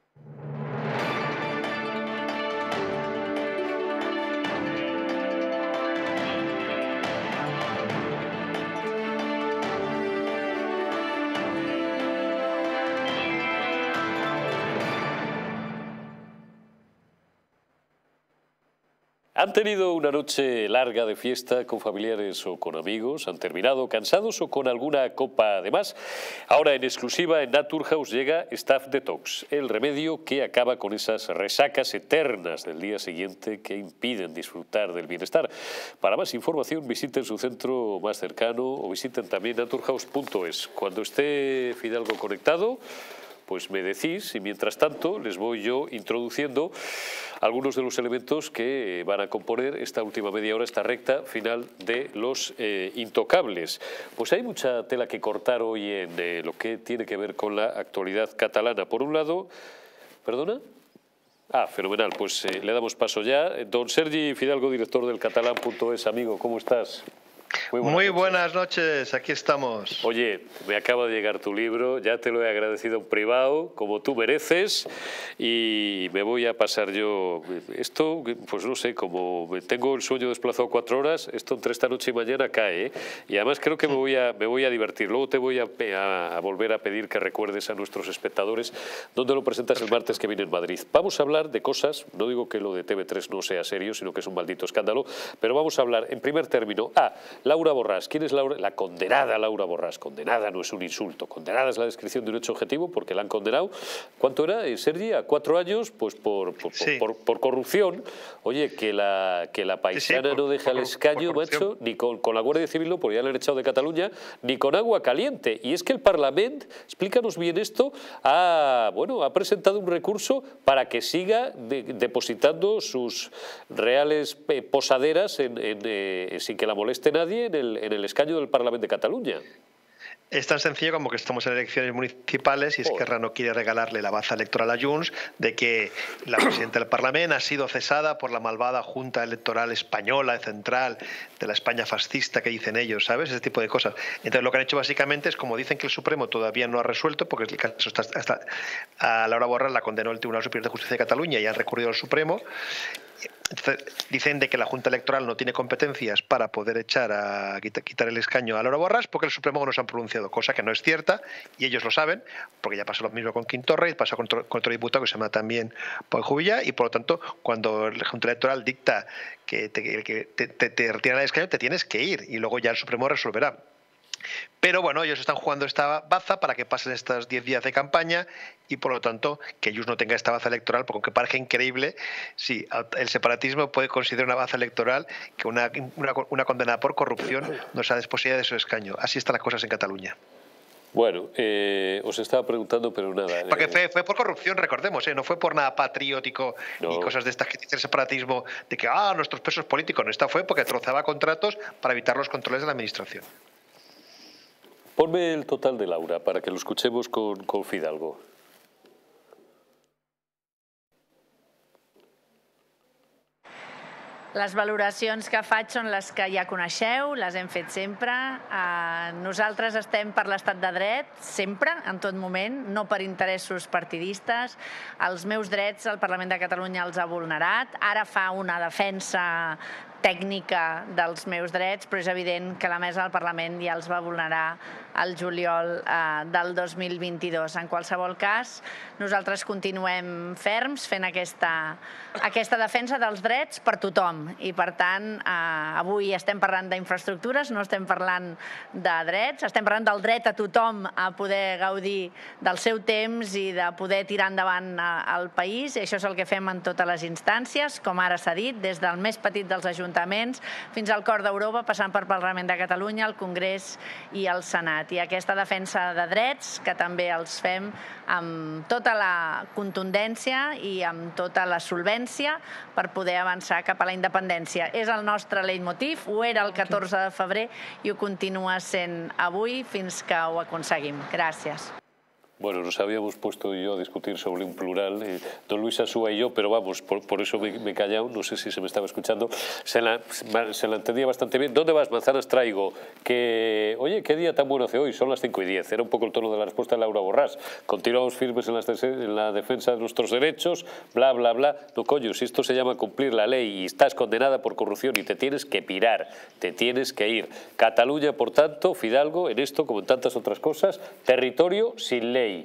[SPEAKER 1] Han tenido una noche larga de fiesta con familiares o con amigos, han terminado cansados o con alguna copa de más. Ahora en exclusiva en Naturhaus llega Staff Detox, el remedio que acaba con esas resacas eternas del día siguiente que impiden disfrutar del bienestar. Para más información visiten su centro más cercano o visiten también naturhaus.es. Cuando esté Fidalgo conectado, pues me decís y mientras tanto les voy yo introduciendo algunos de los elementos que van a componer esta última media hora, esta recta final de los intocables. Pues hay mucha tela que cortar hoy en lo que tiene que ver con la actualidad catalana. Por un lado, ¿perdona? Ah, fenomenal, pues le damos paso ya. Don Sergi Fidalgo, director del catalán.es, amigo, ¿cómo estás?
[SPEAKER 9] Muy buenas noches, aquí estamos.
[SPEAKER 1] Oye, me acaba de llegar tu libro, ya te lo he agradecido en privado, como tú mereces, y me voy a pasar yo esto, pues no sé, como tengo el sueño desplazado 4 horas, esto entre esta noche y mañana cae, ¿eh? Y además creo que me voy a divertir. Luego te voy a volver a pedir que recuerdes a nuestros espectadores dónde lo presentas el martes que viene en Madrid. Vamos a hablar de cosas, no digo que lo de TV3 no sea serio, sino que es un maldito escándalo, pero vamos a hablar en primer término, Laura Borràs. ¿Quién es Laura? La condenada Laura Borràs. Condenada no es un insulto. Condenada es la descripción de un hecho objetivo porque la han condenado. ¿Cuánto era, Sergi? ¿A 4 años? Pues por corrupción. Oye, que la paisana no deja el escaño, macho, ni con la Guardia Civil, no, porque ya le han echado de Cataluña, ni con agua caliente. Y es que el Parlamento, explícanos bien esto, ha presentado un recurso para que siga depositando sus reales posaderas sin que la moleste nadie en el escaño del Parlamento de Cataluña.
[SPEAKER 9] Es tan sencillo como que estamos en elecciones municipales y Esquerra no quiere regalarle la baza electoral a Junts de que la presidenta del Parlamento ha sido cesada por la malvada Junta Electoral Española, central, de la España fascista que dicen ellos, ¿sabes? Ese tipo de cosas. Entonces lo que han hecho básicamente es, como dicen que el Supremo todavía no ha resuelto, porque el caso está a Laura Borràs la condenó el Tribunal Superior de Justicia de Cataluña y han recurrido al Supremo. Entonces, dicen de que la Junta Electoral no tiene competencias para poder quitar el escaño a Laura Borràs porque el Supremo no se han pronunciado, cosa que no es cierta y ellos lo saben, porque ya pasó lo mismo con Quintorra y pasó con otro diputado que se llama también Pol Juvillà, y por lo tanto cuando la Junta Electoral dicta que te retiran el escaño te tienes que ir y luego ya el Supremo resolverá. Pero bueno, ellos están jugando esta baza para que pasen estos 10 días de campaña y por lo tanto que ellos no tengan esta baza electoral, porque aunque parezca increíble, sí, el separatismo puede considerar una baza electoral que una condenada por corrupción no sea desposida de su escaño. Así están las cosas en Cataluña.
[SPEAKER 1] Bueno, os estaba preguntando, pero nada.
[SPEAKER 9] Porque fue por corrupción, recordemos, no fue por nada patriótico y cosas de estas que dice el separatismo, de que nuestros presos políticos, no, esta fue porque trozaba contratos para evitar los controles de la administración.
[SPEAKER 1] Ponme el total de Laura para que lo escuchemos con Fidalgo.
[SPEAKER 10] Les valoracions que faig són les que ja coneixeu, les hem fet sempre. Nosaltres estem per l'estat de dret, sempre, en tot moment, no per interessos partidistes. Els meus drets el Parlament de Catalunya els ha vulnerat. Ara fa una defensa tècnica dels meus drets, però és evident que la mesa del Parlament ja els va vulnerar el juliol del 2022. En qualsevol cas, nosaltres continuem ferms fent aquesta defensa dels drets per tothom i, per tant, avui estem parlant d'infraestructures, no estem parlant de drets, estem parlant del dret a tothom a poder gaudir del seu temps i de poder tirar endavant el país, i això és el que fem en totes les instàncies, com ara s'ha dit, des del més petit dels ajuntaments fins al cor d'Europa, passant pel Parlament de Catalunya, el Congrés i el Senat. I aquesta defensa de drets, que també els fem amb tota la contundència i amb tota la solvència per poder avançar cap a la independència. És el nostre leitmotiv, ho era el 14 de febrer i ho continua sent avui fins que ho aconseguim. Gràcies.
[SPEAKER 1] Bueno, nos habíamos puesto yo a discutir sobre un plural, don Luis Asúa y yo, pero vamos, por eso me he callado, no sé si se me estaba escuchando, se la entendía bastante bien. ¿Dónde vas? Manzanas traigo. Oye, ¿qué día tan bueno hace hoy? Son las 5:10. Era un poco el tono de la respuesta de Laura Borràs. Continuamos firmes en la defensa de nuestros derechos, bla, bla, bla. No, coño, si esto se llama cumplir la ley y estás condenada por corrupción y te tienes que pirar, te tienes que ir. Cataluña, por tanto, Fidalgo, en esto, como en tantas otras cosas, territorio sin ley.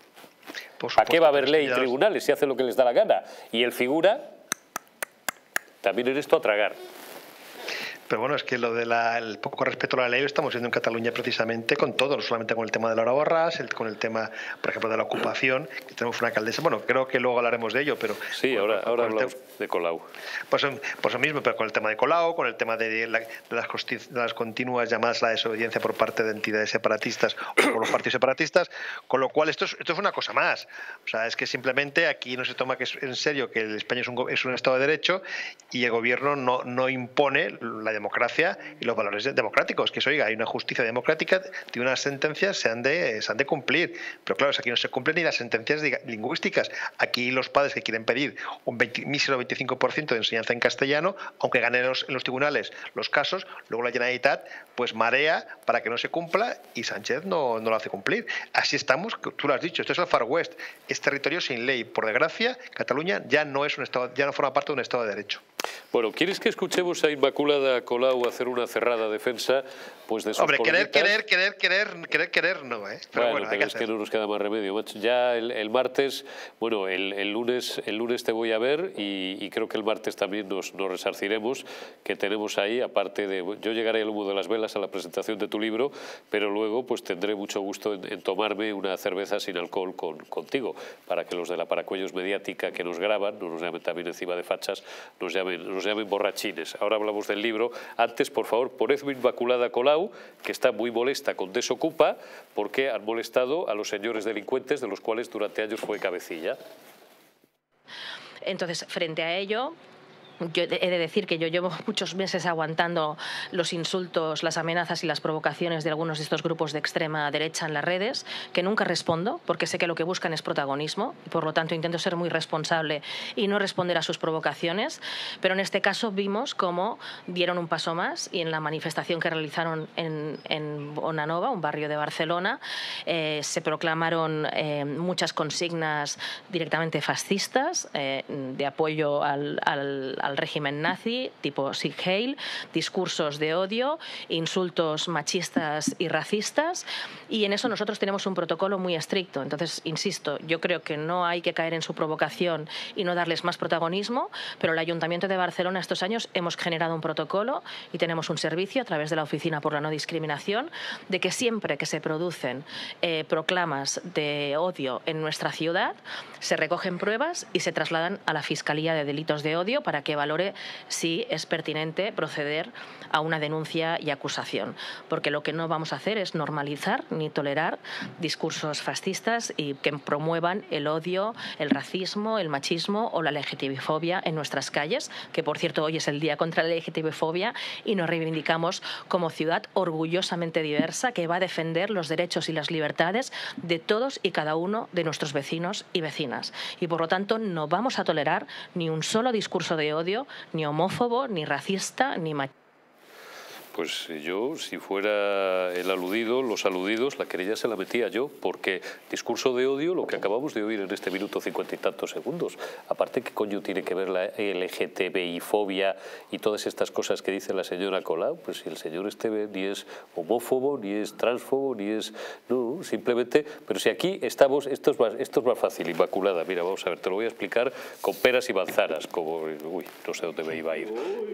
[SPEAKER 1] ¿Para qué va a haber ley y tribunales si hace lo que les da la gana? Y el figura también en esto a tragar.
[SPEAKER 9] Pero bueno, es que lo del poco respeto a la ley lo estamos viendo en Cataluña precisamente con todo, no solamente con el tema de Laura Borràs, con el tema, por ejemplo, de la ocupación, que tenemos una alcaldesa, bueno, creo que luego hablaremos de ello, pero...
[SPEAKER 1] Sí, ahora hablamos de Colau.
[SPEAKER 9] Pues lo mismo, pero con el tema de Colau, con el tema de las continuas llamadas a la desobediencia por parte de entidades separatistas o por los partidos separatistas, con lo cual esto es una cosa más. O sea, es que simplemente aquí no se toma en serio que España es un Estado de Derecho y el gobierno no impone la democracia y los valores democráticos, que es, oiga, hay una justicia democrática, de unas sentencias se han de cumplir, pero claro, aquí no se cumplen ni las sentencias lingüísticas. Aquí los padres que quieren pedir un mísero 25% de enseñanza en castellano, aunque ganen en los tribunales los casos, luego la Generalitat pues marea para que no se cumpla y Sánchez no lo hace cumplir. Así estamos, tú lo has dicho, esto es el Far West, es territorio sin ley. Por desgracia, Cataluña ya no es un estado, ya no forma parte de un Estado de Derecho.
[SPEAKER 1] Bueno, ¿quieres que escuchemos a Inmaculada Colau hacer una cerrada defensa pues de sus
[SPEAKER 9] políticas? Querer no, ¿eh? Pero bueno,
[SPEAKER 1] pero es que no nos queda más remedio, macho. Ya el martes, bueno, el lunes te voy a ver y creo que el martes también nos resarciremos, que tenemos ahí, aparte de... Yo llegaré al humo de las velas a la presentación de tu libro, pero luego pues tendré mucho gusto en tomarme una cerveza sin alcohol contigo, para que los de la Paracuellos mediática que nos graban, no nos llamen también encima de fachas, nos llamen borrachines. Ahora hablamos del libro. Antes, por favor, ponedme Inmaculada Colau, que está muy molesta con Desocupa, porque han molestado a los señores delincuentes, de los cuales durante años fue cabecilla.
[SPEAKER 11] Entonces, frente a ello, yo he de decir que yo llevo muchos meses aguantando los insultos, las amenazas y las provocaciones de algunos de estos grupos de extrema derecha en las redes, que nunca respondo, porque sé que lo que buscan es protagonismo y por lo tanto intento ser muy responsable y no responder a sus provocaciones, pero en este caso vimos cómo dieron un paso más y en la manifestación que realizaron en Bonanova, un barrio de Barcelona, se proclamaron muchas consignas directamente fascistas de apoyo al régimen nazi, tipo Sieg Heil, discursos de odio, insultos machistas y racistas, y en eso nosotros tenemos un protocolo muy estricto. Entonces, insisto, yo creo que no hay que caer en su provocación y no darles más protagonismo, pero el Ayuntamiento de Barcelona estos años hemos generado un protocolo y tenemos un servicio a través de la Oficina por la No Discriminación de que siempre que se producen proclamas de odio en nuestra ciudad, se recogen pruebas y se trasladan a la Fiscalía de Delitos de Odio para que valore si es pertinente proceder a una denuncia y acusación. Porque lo que no vamos a hacer es normalizar ni tolerar discursos fascistas y que promuevan el odio, el racismo, el machismo o la LGTBI-fobia en nuestras calles, que por cierto hoy es el Día contra la LGTBI-fobia y nos reivindicamos como ciudad orgullosamente diversa que va a defender los derechos y las libertades de todos y cada uno de nuestros vecinos y vecinas. Y por lo tanto no vamos a tolerar ni un solo discurso de odio, ni homófobo, ni racista, ni machista.
[SPEAKER 1] Pues yo, si fuera el aludido, los aludidos, la querella se la metía yo, porque discurso de odio, lo que acabamos de oír en este minuto 50 y tantos segundos. Aparte, ¿qué coño tiene que ver la LGTBI-fobia y todas estas cosas que dice la señora Colau? Pues si el señor ni es homófobo, ni es transfobo, ni es... No, simplemente... Pero si aquí estamos... Esto es más fácil, Inmaculada. Mira, vamos a ver, te lo voy a explicar con peras y manzanas, como... Uy, no sé dónde me iba a ir.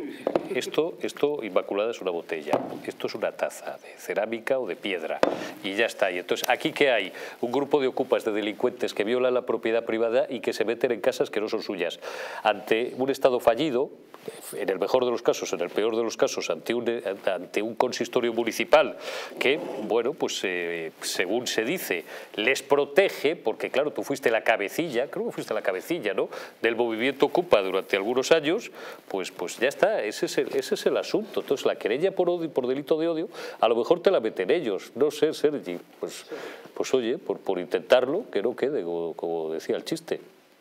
[SPEAKER 1] Esto, Inmaculada, es una botella. Esto es una taza de cerámica o de piedra y ya está. Y entonces, ¿aquí qué hay? Un grupo de ocupas, de delincuentes que violan la propiedad privada y que se meten en casas que no son suyas. Ante un Estado fallido, en el mejor de los casos, en el peor de los casos, ante un consistorio municipal que, bueno, pues según se dice, les protege, porque claro, tú fuiste la cabecilla, creo que fuiste la cabecilla, ¿no?, del movimiento Ocupa durante algunos años, pues ya está, ese es el asunto. Entonces, la querella por delito de odio, a lo mejor te la meten ellos, no sé, Sergi, pues oye, por intentarlo, que no quede, como decía el chiste.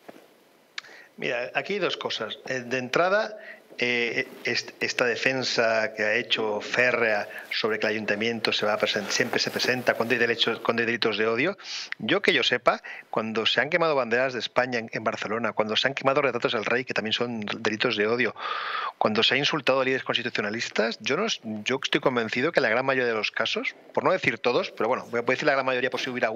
[SPEAKER 9] Mira, aquí hay dos cosas. De entrada, esta defensa que ha hecho férrea sobre que el ayuntamiento siempre se presenta cuando hay delitos de odio, yo que yo sepa, cuando se han quemado banderas de España en Barcelona, cuando se han quemado retratos del rey, que también son delitos de odio, cuando se ha insultado a líderes constitucionalistas, yo estoy convencido que la gran mayoría de los casos, por no decir todos, pero bueno, voy a decir la gran mayoría por si hubiera uno,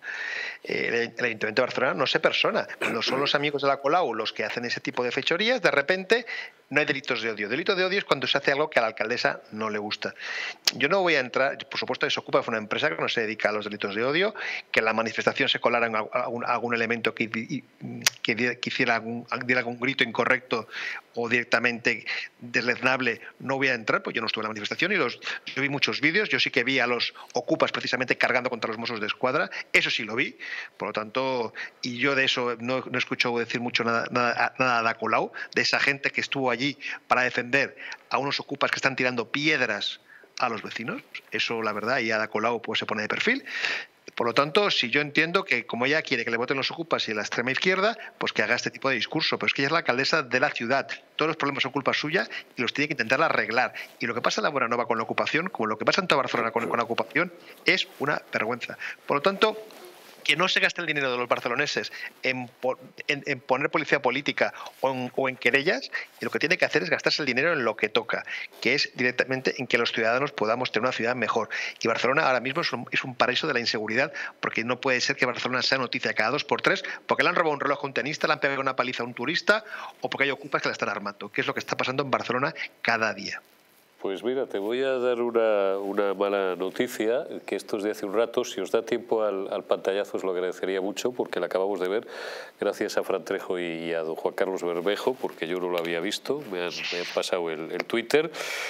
[SPEAKER 9] El Ayuntamiento de Barcelona no se persona. Cuando son los amigos de la Colau los que hacen ese tipo de fechorías, de repente no hay delitos de odio. Delito de odio es cuando se hace algo que a la alcaldesa no le gusta. Yo no voy a entrar, por supuesto, Desokupa fue una empresa que no se dedica a los delitos de odio, que en la manifestación se colara algún elemento que diera algún grito incorrecto o directamente desleznable. No voy a entrar, pues yo no estuve en la manifestación y yo vi muchos vídeos. Yo sí que vi a los ocupas precisamente cargando contra los Mossos de Escuadra, eso sí lo vi. Por lo tanto, y yo de eso no he escuchado decir mucho nada a Ada Colau, de esa gente que estuvo allí para defender a unos ocupas que están tirando piedras a los vecinos. Eso, la verdad, y Ada Colau pues se pone de perfil. Por lo tanto, si yo entiendo que como ella quiere que le voten los ocupas y la extrema izquierda, pues que haga este tipo de discurso. Pero es que ella es la alcaldesa de la ciudad. Todos los problemas son culpa suya y los tiene que intentar arreglar. Y lo que pasa en la Bonanova con la ocupación, como lo que pasa en toda Barcelona con la ocupación, es una vergüenza. Por lo tanto, que no se gaste el dinero de los barceloneses en poner policía política o en querellas, y lo que tiene que hacer es gastarse el dinero en lo que toca, que es directamente en que los ciudadanos podamos tener una ciudad mejor. Y Barcelona ahora mismo es un paraíso de la inseguridad, porque no puede ser que Barcelona sea noticia cada 2 por 3 porque le han robado un reloj a un tenista, le han pegado una paliza a un turista o porque hay ocupas que la están armando, que es lo que está pasando en Barcelona cada día.
[SPEAKER 1] Pues mira, te voy a dar una mala noticia, que esto es de hace un rato. Si os da tiempo al pantallazo os lo agradecería mucho, porque la acabamos de ver gracias a Fran Trejo y a don Juan Carlos Bermejo, porque yo no lo había visto, me han pasado el Twitter.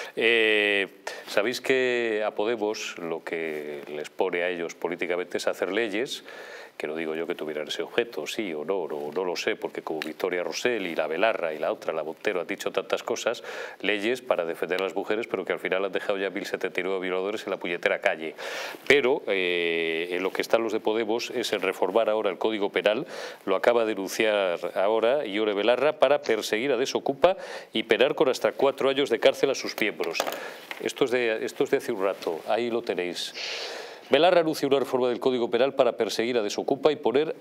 [SPEAKER 1] Sabéis que a Podemos lo que les pone a ellos políticamente es hacer leyes, que no digo yo que tuvieran ese objeto, sí o no lo sé, porque como Victoria Rosell y la Belarra y la otra, la Montero, han dicho tantas cosas, leyes para defender a las mujeres, pero que al final han dejado ya 1079 violadores en la puñetera calle. Pero en lo que están los de Podemos es en reformar ahora el Código Penal, lo acaba de denunciar ahora Ione Belarra, para perseguir a Desokupa y penar con hasta 4 años de cárcel a sus miembros. Esto es de hace un rato, ahí lo tenéis. Belarra anuncia una reforma del Código Penal para perseguir a Desokupa y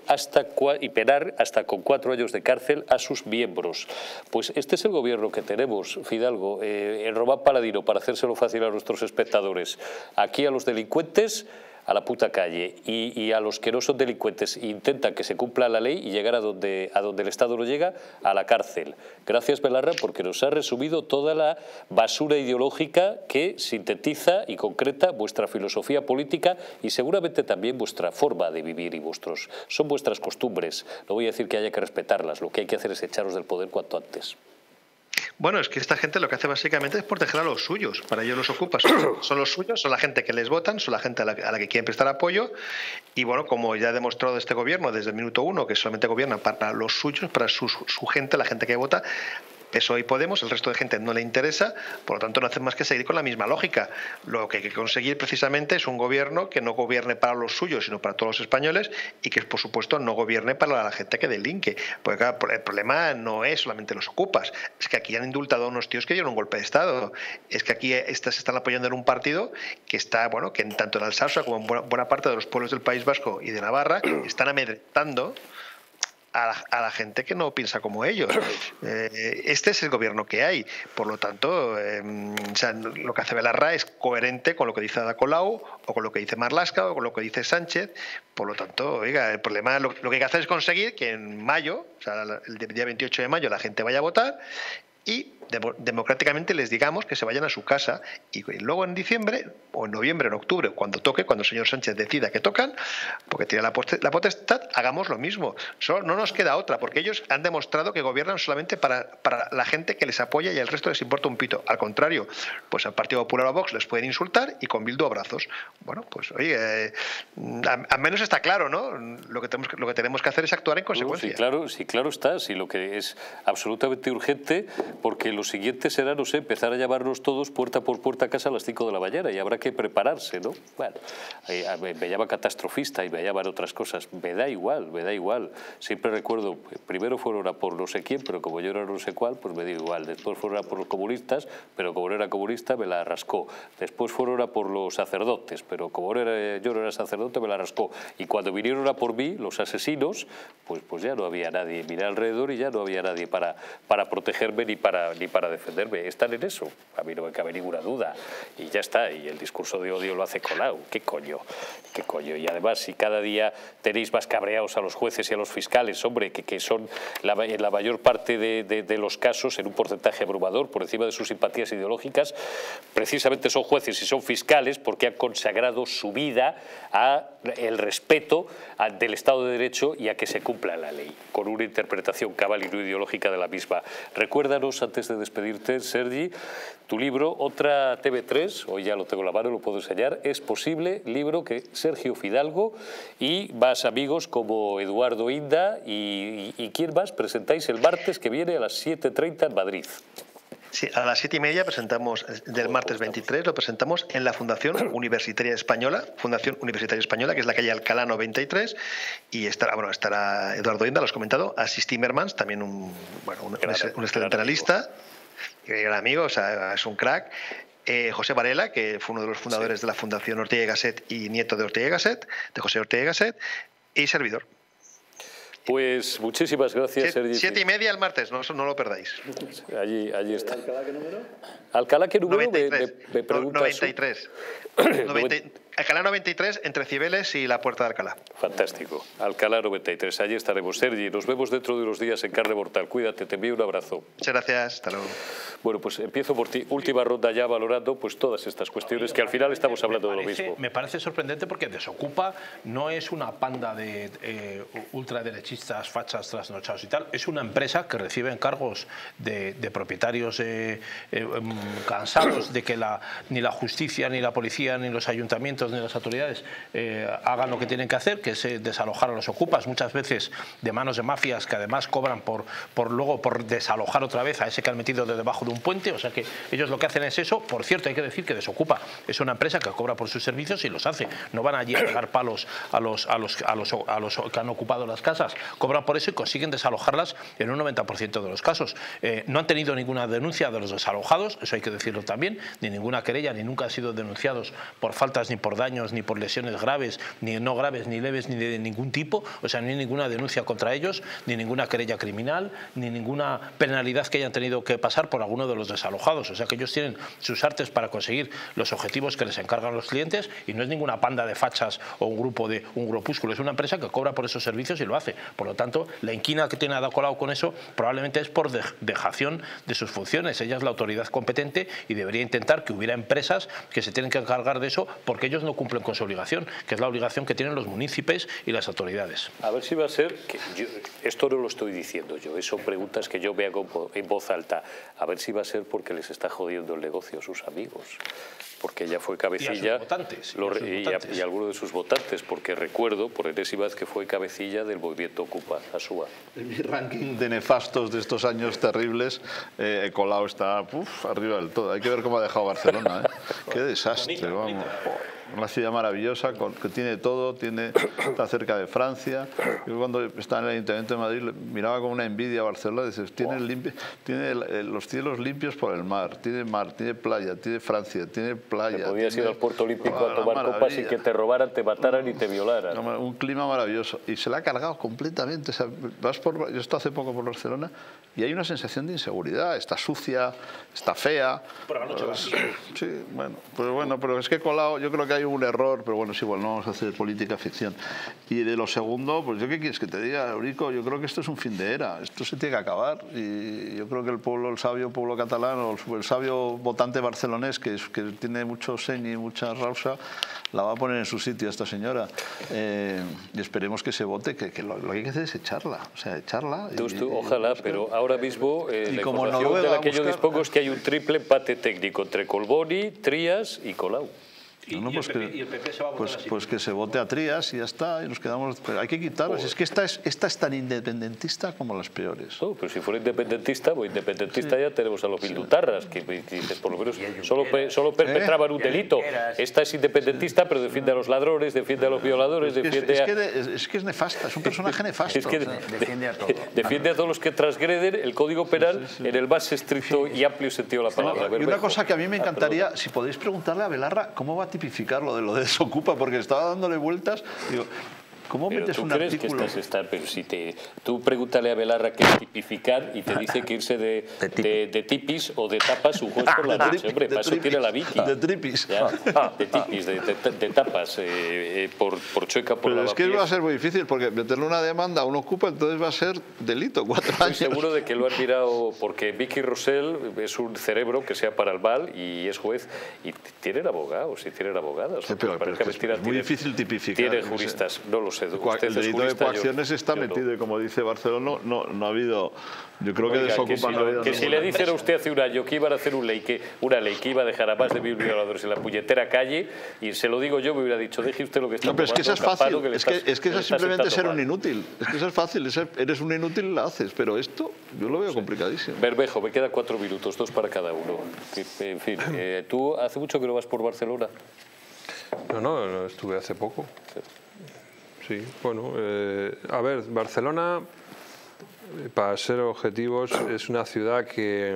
[SPEAKER 1] penar hasta con 4 años de cárcel a sus miembros. Pues este es el gobierno que tenemos, Fidalgo, en Román Paladino, para hacérselo fácil a nuestros espectadores. Aquí a los delincuentes a la puta calle, y a los que no son delincuentes intentan que se cumpla la ley y llegar a donde el Estado no llega, a la cárcel. Gracias, Belarra, porque nos ha resumido toda la basura ideológica que sintetiza y concreta vuestra filosofía política y seguramente también vuestra forma de vivir y son vuestras costumbres. No voy a decir que haya que respetarlas, lo que hay que hacer es echaros del poder cuanto antes.
[SPEAKER 9] Bueno, es que esta gente lo que hace básicamente es proteger a los suyos. Para ellos los ocupas son los suyos, son la gente que les votan, son la gente a la que quieren prestar apoyo. Y bueno, como ya ha demostrado este gobierno desde el minuto 1, que solamente gobierna para los suyos, para su gente, la gente que vota, PSOE y Podemos, el resto de gente no le interesa, por lo tanto no hacen más que seguir con la misma lógica. Lo que hay que conseguir precisamente es un gobierno que no gobierne para los suyos, sino para todos los españoles, y que por supuesto no gobierne para la gente que delinque. Porque claro, el problema no es solamente los ocupas, es que aquí han indultado a unos tíos que dieron un golpe de Estado. Es que aquí se están apoyando en un partido que está, bueno, que tanto en Alsacia como en buena parte de los pueblos del País Vasco y de Navarra están amedrentando a la gente que no piensa como ellos. Este es el gobierno que hay. Por lo tanto, lo que hace Belarra es coherente con lo que dice Ada Colau o con lo que dice Marlaska o con lo que dice Sánchez. Por lo tanto, oiga, el problema, lo que hay que hacer es conseguir que en mayo, o sea, el día 28 de mayo, la gente vaya a votar y democráticamente les digamos que se vayan a su casa, y luego en diciembre o en noviembre, en octubre, cuando toque, cuando el señor Sánchez decida que tocan, porque tiene la potestad, hagamos lo mismo. No nos queda otra, porque ellos han demostrado que gobiernan solamente para la gente que les apoya y al resto les importa un pito. Al contrario, pues al Partido Popular o a Vox les pueden insultar y con Bildu abrazos. Bueno, pues oye, al menos está claro, ¿no? Lo que tenemos que hacer es actuar en consecuencia.
[SPEAKER 1] Sí, claro está. Sí, lo que es absolutamente urgente, porque lo siguiente será, no sé, empezar a llamarnos todos puerta por puerta a casa a las 5 de la mañana, y habrá que prepararse, ¿no? Bueno, me llama catastrofista y me llaman otras cosas. Me da igual. Siempre recuerdo, primero fueron a por no sé quién, pero como yo era no sé cuál, pues me dio igual. Después fueron a por los comunistas, pero como no era comunista, me la rascó. Después fueron a por los sacerdotes, pero como yo no era sacerdote, me la rascó. Y cuando vinieron a por mí, los asesinos, pues ya no había nadie. Miré alrededor y ya no había nadie para protegerme ni para defenderme. Están en eso, a mí no me cabe ninguna duda. Y ya está, y el discurso de odio lo hace Colau. ¿Qué coño? ¿Qué coño? Y además, si cada día tenéis más cabreados a los jueces y a los fiscales, hombre, que son en la mayor parte de los casos, en un porcentaje abrumador, por encima de sus simpatías ideológicas, precisamente son jueces y son fiscales porque han consagrado su vida al respeto del Estado de Derecho y a que se cumpla la ley, con una interpretación cabal y no ideológica de la misma. Recuérdanos, antes de despedirte, Sergi, tu libro, Otra TV3, hoy ya lo tengo en la mano, lo puedo enseñar, Es posible, libro que Sergio Fidalgo y más amigos como Eduardo Inda y ¿quién más? Presentáis el martes que viene a las 7:30 en Madrid.
[SPEAKER 9] Sí, a las 7:30 presentamos, del martes 23, lo presentamos en la Fundación Universitaria Española, que es la calle Alcalá 93, y estará Eduardo Inda, lo has comentado, Asís Timmermans, también un excelente analista, gran amigo, o sea, es un crack. José Varela, que fue uno de los fundadores de la Fundación Ortega y Gasset y nieto de Ortega y Gasset, de José Ortega y Gasset, y servidor.
[SPEAKER 1] Pues muchísimas gracias, Sergi.
[SPEAKER 9] 7:30 el martes, no lo perdáis.
[SPEAKER 1] Allí está.
[SPEAKER 12] ¿Alcalá qué número?
[SPEAKER 1] ¿Alcalá qué número?
[SPEAKER 9] 93.
[SPEAKER 1] Me preguntas.
[SPEAKER 9] 93. Alcalá 93, entre Cibeles y la Puerta de Alcalá.
[SPEAKER 1] Fantástico. Alcalá 93. Allí estaremos, Sergi. Nos vemos dentro de unos días en Carne Mortal. Cuídate, te envío un abrazo.
[SPEAKER 9] Muchas gracias. Hasta luego.
[SPEAKER 1] Bueno, pues empiezo por ti. Última ronda ya valorando pues todas estas cuestiones que al final estamos hablando de lo mismo.
[SPEAKER 3] Me parece sorprendente porque Desocupa no es una panda de ultraderechistas, fachas, trasnochados y tal. Es una empresa que recibe encargos de propietarios cansados de que ni la justicia, ni la policía, ni los ayuntamientos, ni las autoridades hagan lo que tienen que hacer, que es desalojar a los ocupas, muchas veces de manos de mafias que además cobran por desalojar otra vez a ese que han metido de debajo de un puente. O sea que ellos lo que hacen es eso. Por cierto, hay que decir que Desocupa es una empresa que cobra por sus servicios y los hace. No van allí a pegar palos a los que han ocupado las casas. Cobran por eso y consiguen desalojarlas en un 90% de los casos. No han tenido ninguna denuncia de los desalojados, eso hay que decirlo también, ni ninguna querella, ni nunca han sido denunciados por faltas, ni por daños, ni por lesiones graves, ni no graves, ni leves, ni de ningún tipo. O sea, no hay ninguna denuncia contra ellos, ni ninguna querella criminal, ni ninguna penalidad que hayan tenido que pasar por alguno de los desalojados. O sea que ellos tienen sus artes para conseguir los objetivos que les encargan los clientes y no es ninguna panda de fachas o un grupúsculo, es una empresa que cobra por esos servicios y lo hace. Por lo tanto, la inquina que tiene Ada Colau con eso probablemente es por dejación de sus funciones. Ella es la autoridad competente y debería intentar que hubiera empresas que se tienen que encargar de eso porque ellos no cumplen con su obligación, que es la obligación que tienen los municipios y las autoridades.
[SPEAKER 1] A ver si va a ser, esto no lo estoy diciendo yo, son preguntas que yo me hago en voz alta, a ver si va a ser porque les está jodiendo el negocio a sus amigos, porque ella fue cabecilla y alguno de sus votantes, porque recuerdo por enésima vez que fue cabecilla del movimiento Ocupa, Asúa.
[SPEAKER 4] En mi ranking de nefastos de estos años terribles, Colau está arriba del todo. Hay que ver cómo ha dejado Barcelona, qué desastre, vamos. Una ciudad maravillosa que tiene todo, está cerca de Francia. Yo cuando estaba en el Ayuntamiento de Madrid miraba con una envidia a Barcelona, dices, tiene los cielos limpios por el mar, tiene playa, tiene Francia, tiene playa.
[SPEAKER 1] Podías ir al Puerto Olímpico a tomar copas y que te robaran, te mataran y te violaran.
[SPEAKER 4] Un clima maravilloso. Y se la ha cargado completamente. O sea, yo estoy hace poco por Barcelona y hay una sensación de inseguridad. Está sucia, está fea.
[SPEAKER 3] Por la noche vas.
[SPEAKER 4] Sí, pero es que Colau, yo creo que hay un error, pero bueno, sí, igual no vamos a hacer política ficción. Y de lo segundo, pues yo qué quieres que te diga, Eurico, yo creo que esto es un fin de era, esto se tiene que acabar y yo creo que el sabio pueblo catalán, o el sabio votante barcelonés, que tiene mucho seny y mucha rausa, la va a poner en su sitio esta señora y esperemos que se vote, que lo que hay que hacer es echarla, o sea, echarla.
[SPEAKER 1] Ojalá, pero ahora mismo la
[SPEAKER 4] como
[SPEAKER 1] información de la que yo dispongo es que hay un triple empate técnico entre Colboni, Trías y Colau.
[SPEAKER 3] Y el PP se va a votar así.
[SPEAKER 4] Pues que se vote a Trías y ya está, y nos quedamos. Pero hay que quitarla. Es que esta es tan independentista como las peores.
[SPEAKER 1] No, pero si fuera independentista, ya tenemos a los bildutarras, que por lo menos solo perpetraban un delito. Esta es independentista, pero defiende a los ladrones, defiende a los violadores,
[SPEAKER 4] es que es nefasta, es un personaje nefasto.
[SPEAKER 1] Es que defiende a todos. Defiende a todos los que transgreden el Código Penal en el más estricto y amplio sentido de la palabra.
[SPEAKER 4] Y una cosa que a mí me encantaría, si podéis preguntarle a Belarra cómo va a tipificar lo de Desocupa, porque estaba dándole vueltas. Digo, ¿Cómo
[SPEAKER 1] pero
[SPEAKER 4] metes
[SPEAKER 1] tú
[SPEAKER 4] un
[SPEAKER 1] crees
[SPEAKER 4] artículo?
[SPEAKER 1] que pero si tú pregúntale a Belarra qué es tipificar y te dice que irse de tipis o de tapas un jueves por la noche. Hombre, para eso tiene la Vicky.
[SPEAKER 4] De tripis.
[SPEAKER 1] Ya, de tipis, de tapas, por chueca, por
[SPEAKER 4] Pero es que
[SPEAKER 1] lavapiés.
[SPEAKER 4] va a ser muy difícil, porque meterle una demanda a un ocupa, entonces va a ser delito, 4 años.
[SPEAKER 1] Estoy seguro de que lo han mirado, porque Vicky Rosell es un cerebro que sea para el mal y es juez, y tienen abogados y tienen abogadas.
[SPEAKER 4] Sí, pero es muy difícil tipificar.
[SPEAKER 1] Tiene juristas, no lo sé. Usted
[SPEAKER 4] El
[SPEAKER 1] es
[SPEAKER 4] delito
[SPEAKER 1] jurista,
[SPEAKER 4] de coacciones está metido, y como dice Barcelona, no ha habido... Yo creo que
[SPEAKER 1] Oiga,
[SPEAKER 4] desocupa no ha habido
[SPEAKER 1] que si
[SPEAKER 4] ninguna
[SPEAKER 1] le dicen a usted hace un año que iban a hacer una ley que iba a dejar a más de 1000 violadores en la puñetera calle, y se lo digo yo, me hubiera dicho, deje usted lo que está
[SPEAKER 4] No, pero es que eso es
[SPEAKER 1] tomando,
[SPEAKER 4] fácil,
[SPEAKER 1] Campano,
[SPEAKER 4] es que eso es simplemente ser un inútil. Es que eso es fácil, eres un inútil y la haces, pero esto yo lo veo complicadísimo.
[SPEAKER 1] Bermejo, me quedan 4 minutos, 2 para cada uno. En fin, ¿tú hace mucho que no vas por Barcelona?
[SPEAKER 6] No, estuve hace poco. Sí, bueno, a ver, Barcelona, para ser objetivos, es una ciudad que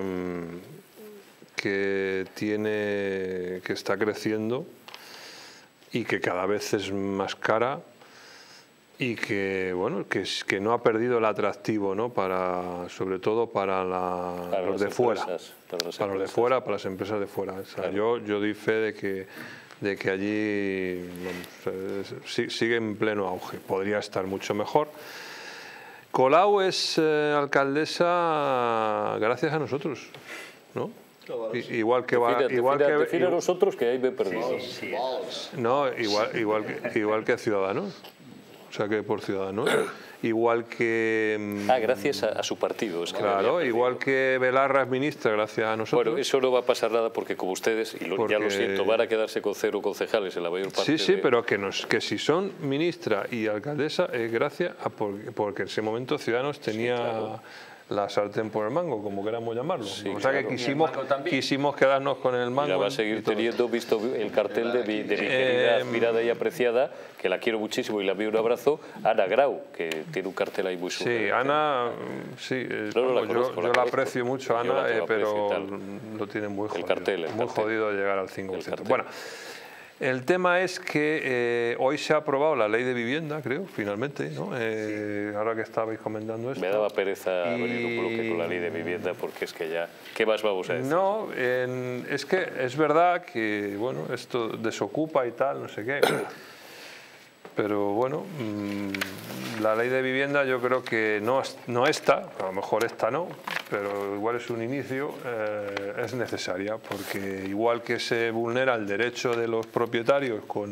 [SPEAKER 6] está creciendo y que cada vez es más cara y que bueno, que no ha perdido el atractivo, ¿no? Sobre todo para los de fuera, para los de fuera, para las empresas de fuera. O sea, yo doy fe de que allí sigue en pleno auge. Podría estar mucho mejor. Colau es alcaldesa gracias a nosotros, ¿no? Igual que
[SPEAKER 1] define a nosotros, que ahí me he perdido.
[SPEAKER 6] No, igual que Ciudadanos. O sea, que por Ciudadanos. Igual que...
[SPEAKER 1] gracias a su partido. Es que
[SPEAKER 6] claro, igual que Belarra es ministra gracias a nosotros.
[SPEAKER 1] Bueno, eso no va a pasar nada porque como ustedes, ya lo siento, van a quedarse con 0 concejales en la mayor parte.
[SPEAKER 6] Sí, pero que si son ministra y alcaldesa es gracias a porque en ese momento Ciudadanos tenía la sartén por el mango, como queramos llamarlo. O sea que quisimos quedarnos con el mango.
[SPEAKER 1] Y la va a seguir teniendo, visto el cartel de mi querida, admirada y apreciada, que la quiero muchísimo y le envío un abrazo, Ana Grau, que tiene un cartel ahí muy sugerente.
[SPEAKER 6] Sí, Ana, sí, yo la aprecio mucho, Ana, pero lo tiene muy jodido. Muy jodido llegar al 5%. Bueno, el tema es que hoy se ha aprobado la ley de vivienda, creo, finalmente, ¿no? Ahora que estabais comentando esto.
[SPEAKER 1] Me daba pereza venir un bloque con la ley de vivienda porque es que ya... ¿Qué más vamos a decir?
[SPEAKER 6] No, es que es verdad que, bueno, esto desocupa y tal, no sé qué. Pero bueno, la ley de vivienda yo creo que no está, a lo mejor esta no, pero igual es un inicio, es necesaria, porque igual que se vulnera el derecho de los propietarios con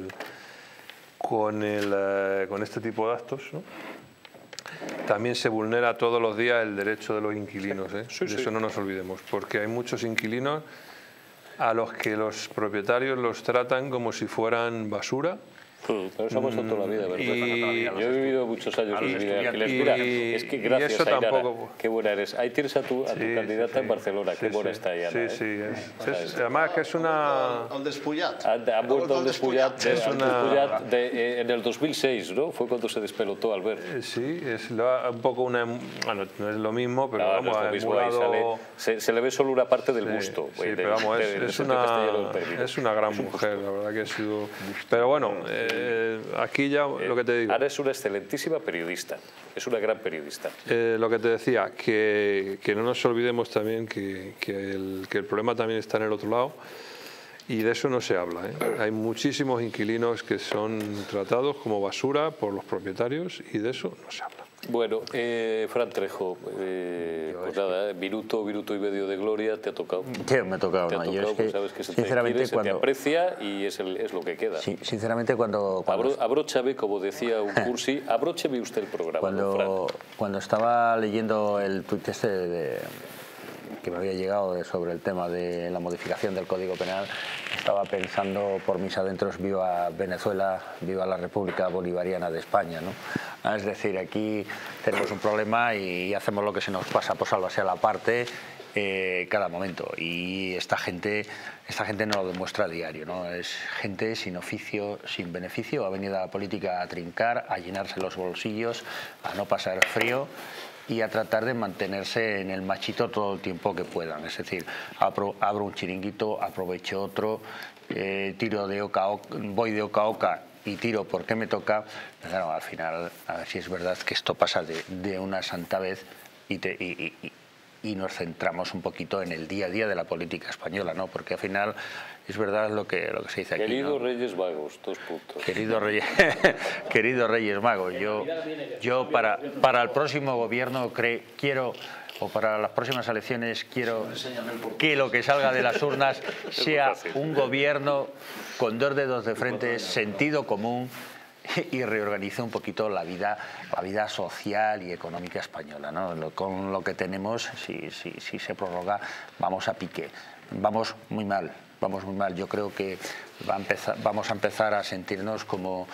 [SPEAKER 6] este tipo de actos, ¿no? También se vulnera todos los días el derecho de los inquilinos, ¿eh? De eso no nos olvidemos, porque hay muchos inquilinos a los que los propietarios los tratan como si fueran basura.
[SPEAKER 1] Pero eso ha pasado toda la vida, ¿verdad? Yo he vivido muchos años en mi vida. Mira, es que gracias, Ainara, qué buena eres. Ahí tienes a tu candidata en el qué buena está ahí, Ana.
[SPEAKER 6] Además que es una...
[SPEAKER 4] Al despullat.
[SPEAKER 1] Ha vuelto al despullat en el 2006, ¿no? Fue cuando se despelotó Albert.
[SPEAKER 6] Sí, es un poco una... Bueno, no es lo mismo, pero vamos,
[SPEAKER 1] no es lo mismo, ahí se le ve solo una parte del busto.
[SPEAKER 6] Sí, pero vamos, es una gran mujer, la verdad que ha sido... Pero bueno... aquí ya lo que te digo.
[SPEAKER 1] Ana es una excelentísima periodista, es una gran periodista.
[SPEAKER 6] Lo que te decía, que no nos olvidemos también que el problema también está en el otro lado y de eso no se habla, ¿eh? Hay muchísimos inquilinos que son tratados como basura por los propietarios y de eso no se habla.
[SPEAKER 1] Bueno, Fran Trejo, pues nada, minuto y medio de gloria te ha tocado.
[SPEAKER 5] Sí, me ha tocado.
[SPEAKER 1] Te ha tocado, porque sabes que se te quiere, se te aprecia y es lo que queda.
[SPEAKER 5] Sí, sinceramente cuando
[SPEAKER 1] abróchame, como decía un cursi, abrócheme usted el programa.
[SPEAKER 5] Cuando estaba leyendo el tuit que me había llegado sobre el tema de la modificación del Código Penal, estaba pensando por mis adentros, viva Venezuela, viva la República Bolivariana de España, ¿no? Es decir, aquí tenemos un problema y hacemos lo que se nos pasa, pues sálvase a la parte cada momento. Y esta gente no lo demuestra a diario, ¿no? Es gente sin oficio, sin beneficio, ha venido a la política a trincar, a llenarse los bolsillos, a no pasar frío y a tratar de mantenerse en el machito todo el tiempo que puedan. Es decir, abro un chiringuito, aprovecho otro, tiro de oca a oca, voy de oca a oca y tiro porque me toca, pero claro, al final, a ver si es verdad que esto pasa de una santa vez y nos centramos un poquito en el día a día de la política española, ¿no? Porque al final es verdad lo que se dice aquí,
[SPEAKER 1] Queridos
[SPEAKER 5] ¿no?
[SPEAKER 1] Reyes Magos, 2 puntos.
[SPEAKER 5] Queridos Reyes Magos, yo para el próximo gobierno quiero, o para las próximas elecciones, quiero que lo que salga de las urnas sea un gobierno con 2 dedos de frente, sentido común, y reorganice un poquito la vida social y económica española, ¿no? Con lo que tenemos, si se prorroga, vamos a pique, vamos muy mal. Yo creo que vamos a empezar a sentirnos como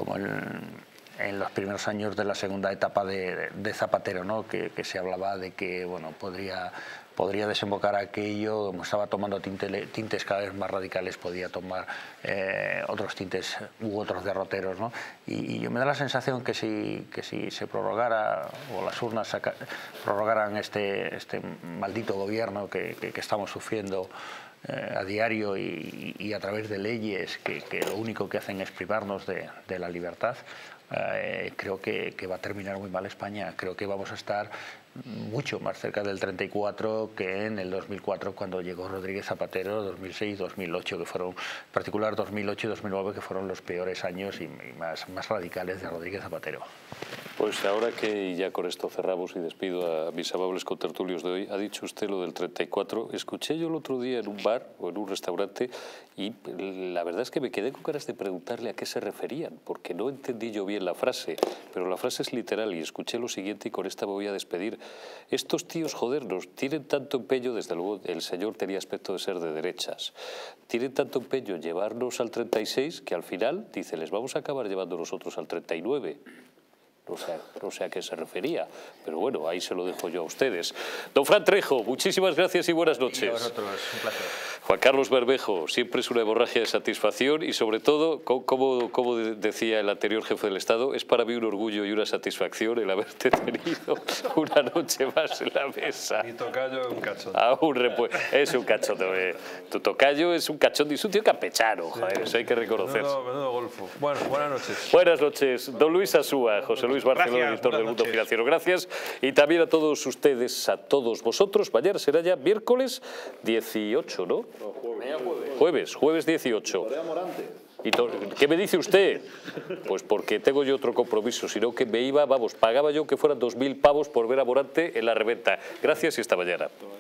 [SPEAKER 5] en los primeros años de la segunda etapa de Zapatero, ¿no? Que se hablaba de que bueno, podría desembocar aquello, como estaba tomando tintes cada vez más radicales, podía tomar otros tintes u otros derroteros, ¿no? Y yo me da la sensación que si se prorrogara, o las urnas prorrogaran este maldito gobierno que estamos sufriendo a diario y a través de leyes que lo único que hacen es privarnos de la libertad, creo que va a terminar muy mal España. Creo que vamos a estar mucho más cerca del 34 que en el 2004 cuando llegó Rodríguez Zapatero, 2006 y 2008, que fueron, en particular 2008 y 2009, que fueron los peores años y más radicales de Rodríguez Zapatero.
[SPEAKER 1] Pues ahora que ya con esto cerramos y despido a mis amables contertulios de hoy, ha dicho usted lo del 34. Escuché yo el otro día en un bar o en un restaurante y la verdad es que me quedé con ganas de preguntarle a qué se referían, porque no entendí yo bien la frase, pero la frase es literal y escuché lo siguiente y con esta me voy a despedir. Estos tíos jodernos tienen tanto empeño, desde luego el señor tenía aspecto de ser de derechas, tienen tanto empeño en llevarnos al 36 que al final, dice, les vamos a acabar llevando nosotros al 39. No sé a qué se refería, pero bueno, ahí se lo dejo yo a ustedes. Don Fran Trejo, muchísimas gracias y buenas noches.
[SPEAKER 5] Y a vosotros, un placer.
[SPEAKER 1] Juan Carlos Bermejo, siempre es una hemorragia de satisfacción y sobre todo, como decía el anterior jefe del Estado, es para mí un orgullo y una satisfacción el haberte tenido una noche más en la mesa.
[SPEAKER 6] Mi tocayo es un cachondo.
[SPEAKER 1] Es un cachondo. Tu tocayo es un cachondo y es un tío campechano, joder, eso hay que reconocerse.
[SPEAKER 6] Menudo golfo. Bueno, buenas noches.
[SPEAKER 1] Buenas noches. Don Luis Asúa, José Luis Barcelona, editor del Mundo Financiero. Gracias. Y también a todos ustedes, a todos vosotros. Mañana será ya miércoles 18, ¿no? Jueves 18. ¿Y qué me dice usted? Pues porque tengo yo otro compromiso, sino que me iba, pagaba yo que fueran 2.000 pavos por ver a Morante en la reventa. Gracias y hasta mañana.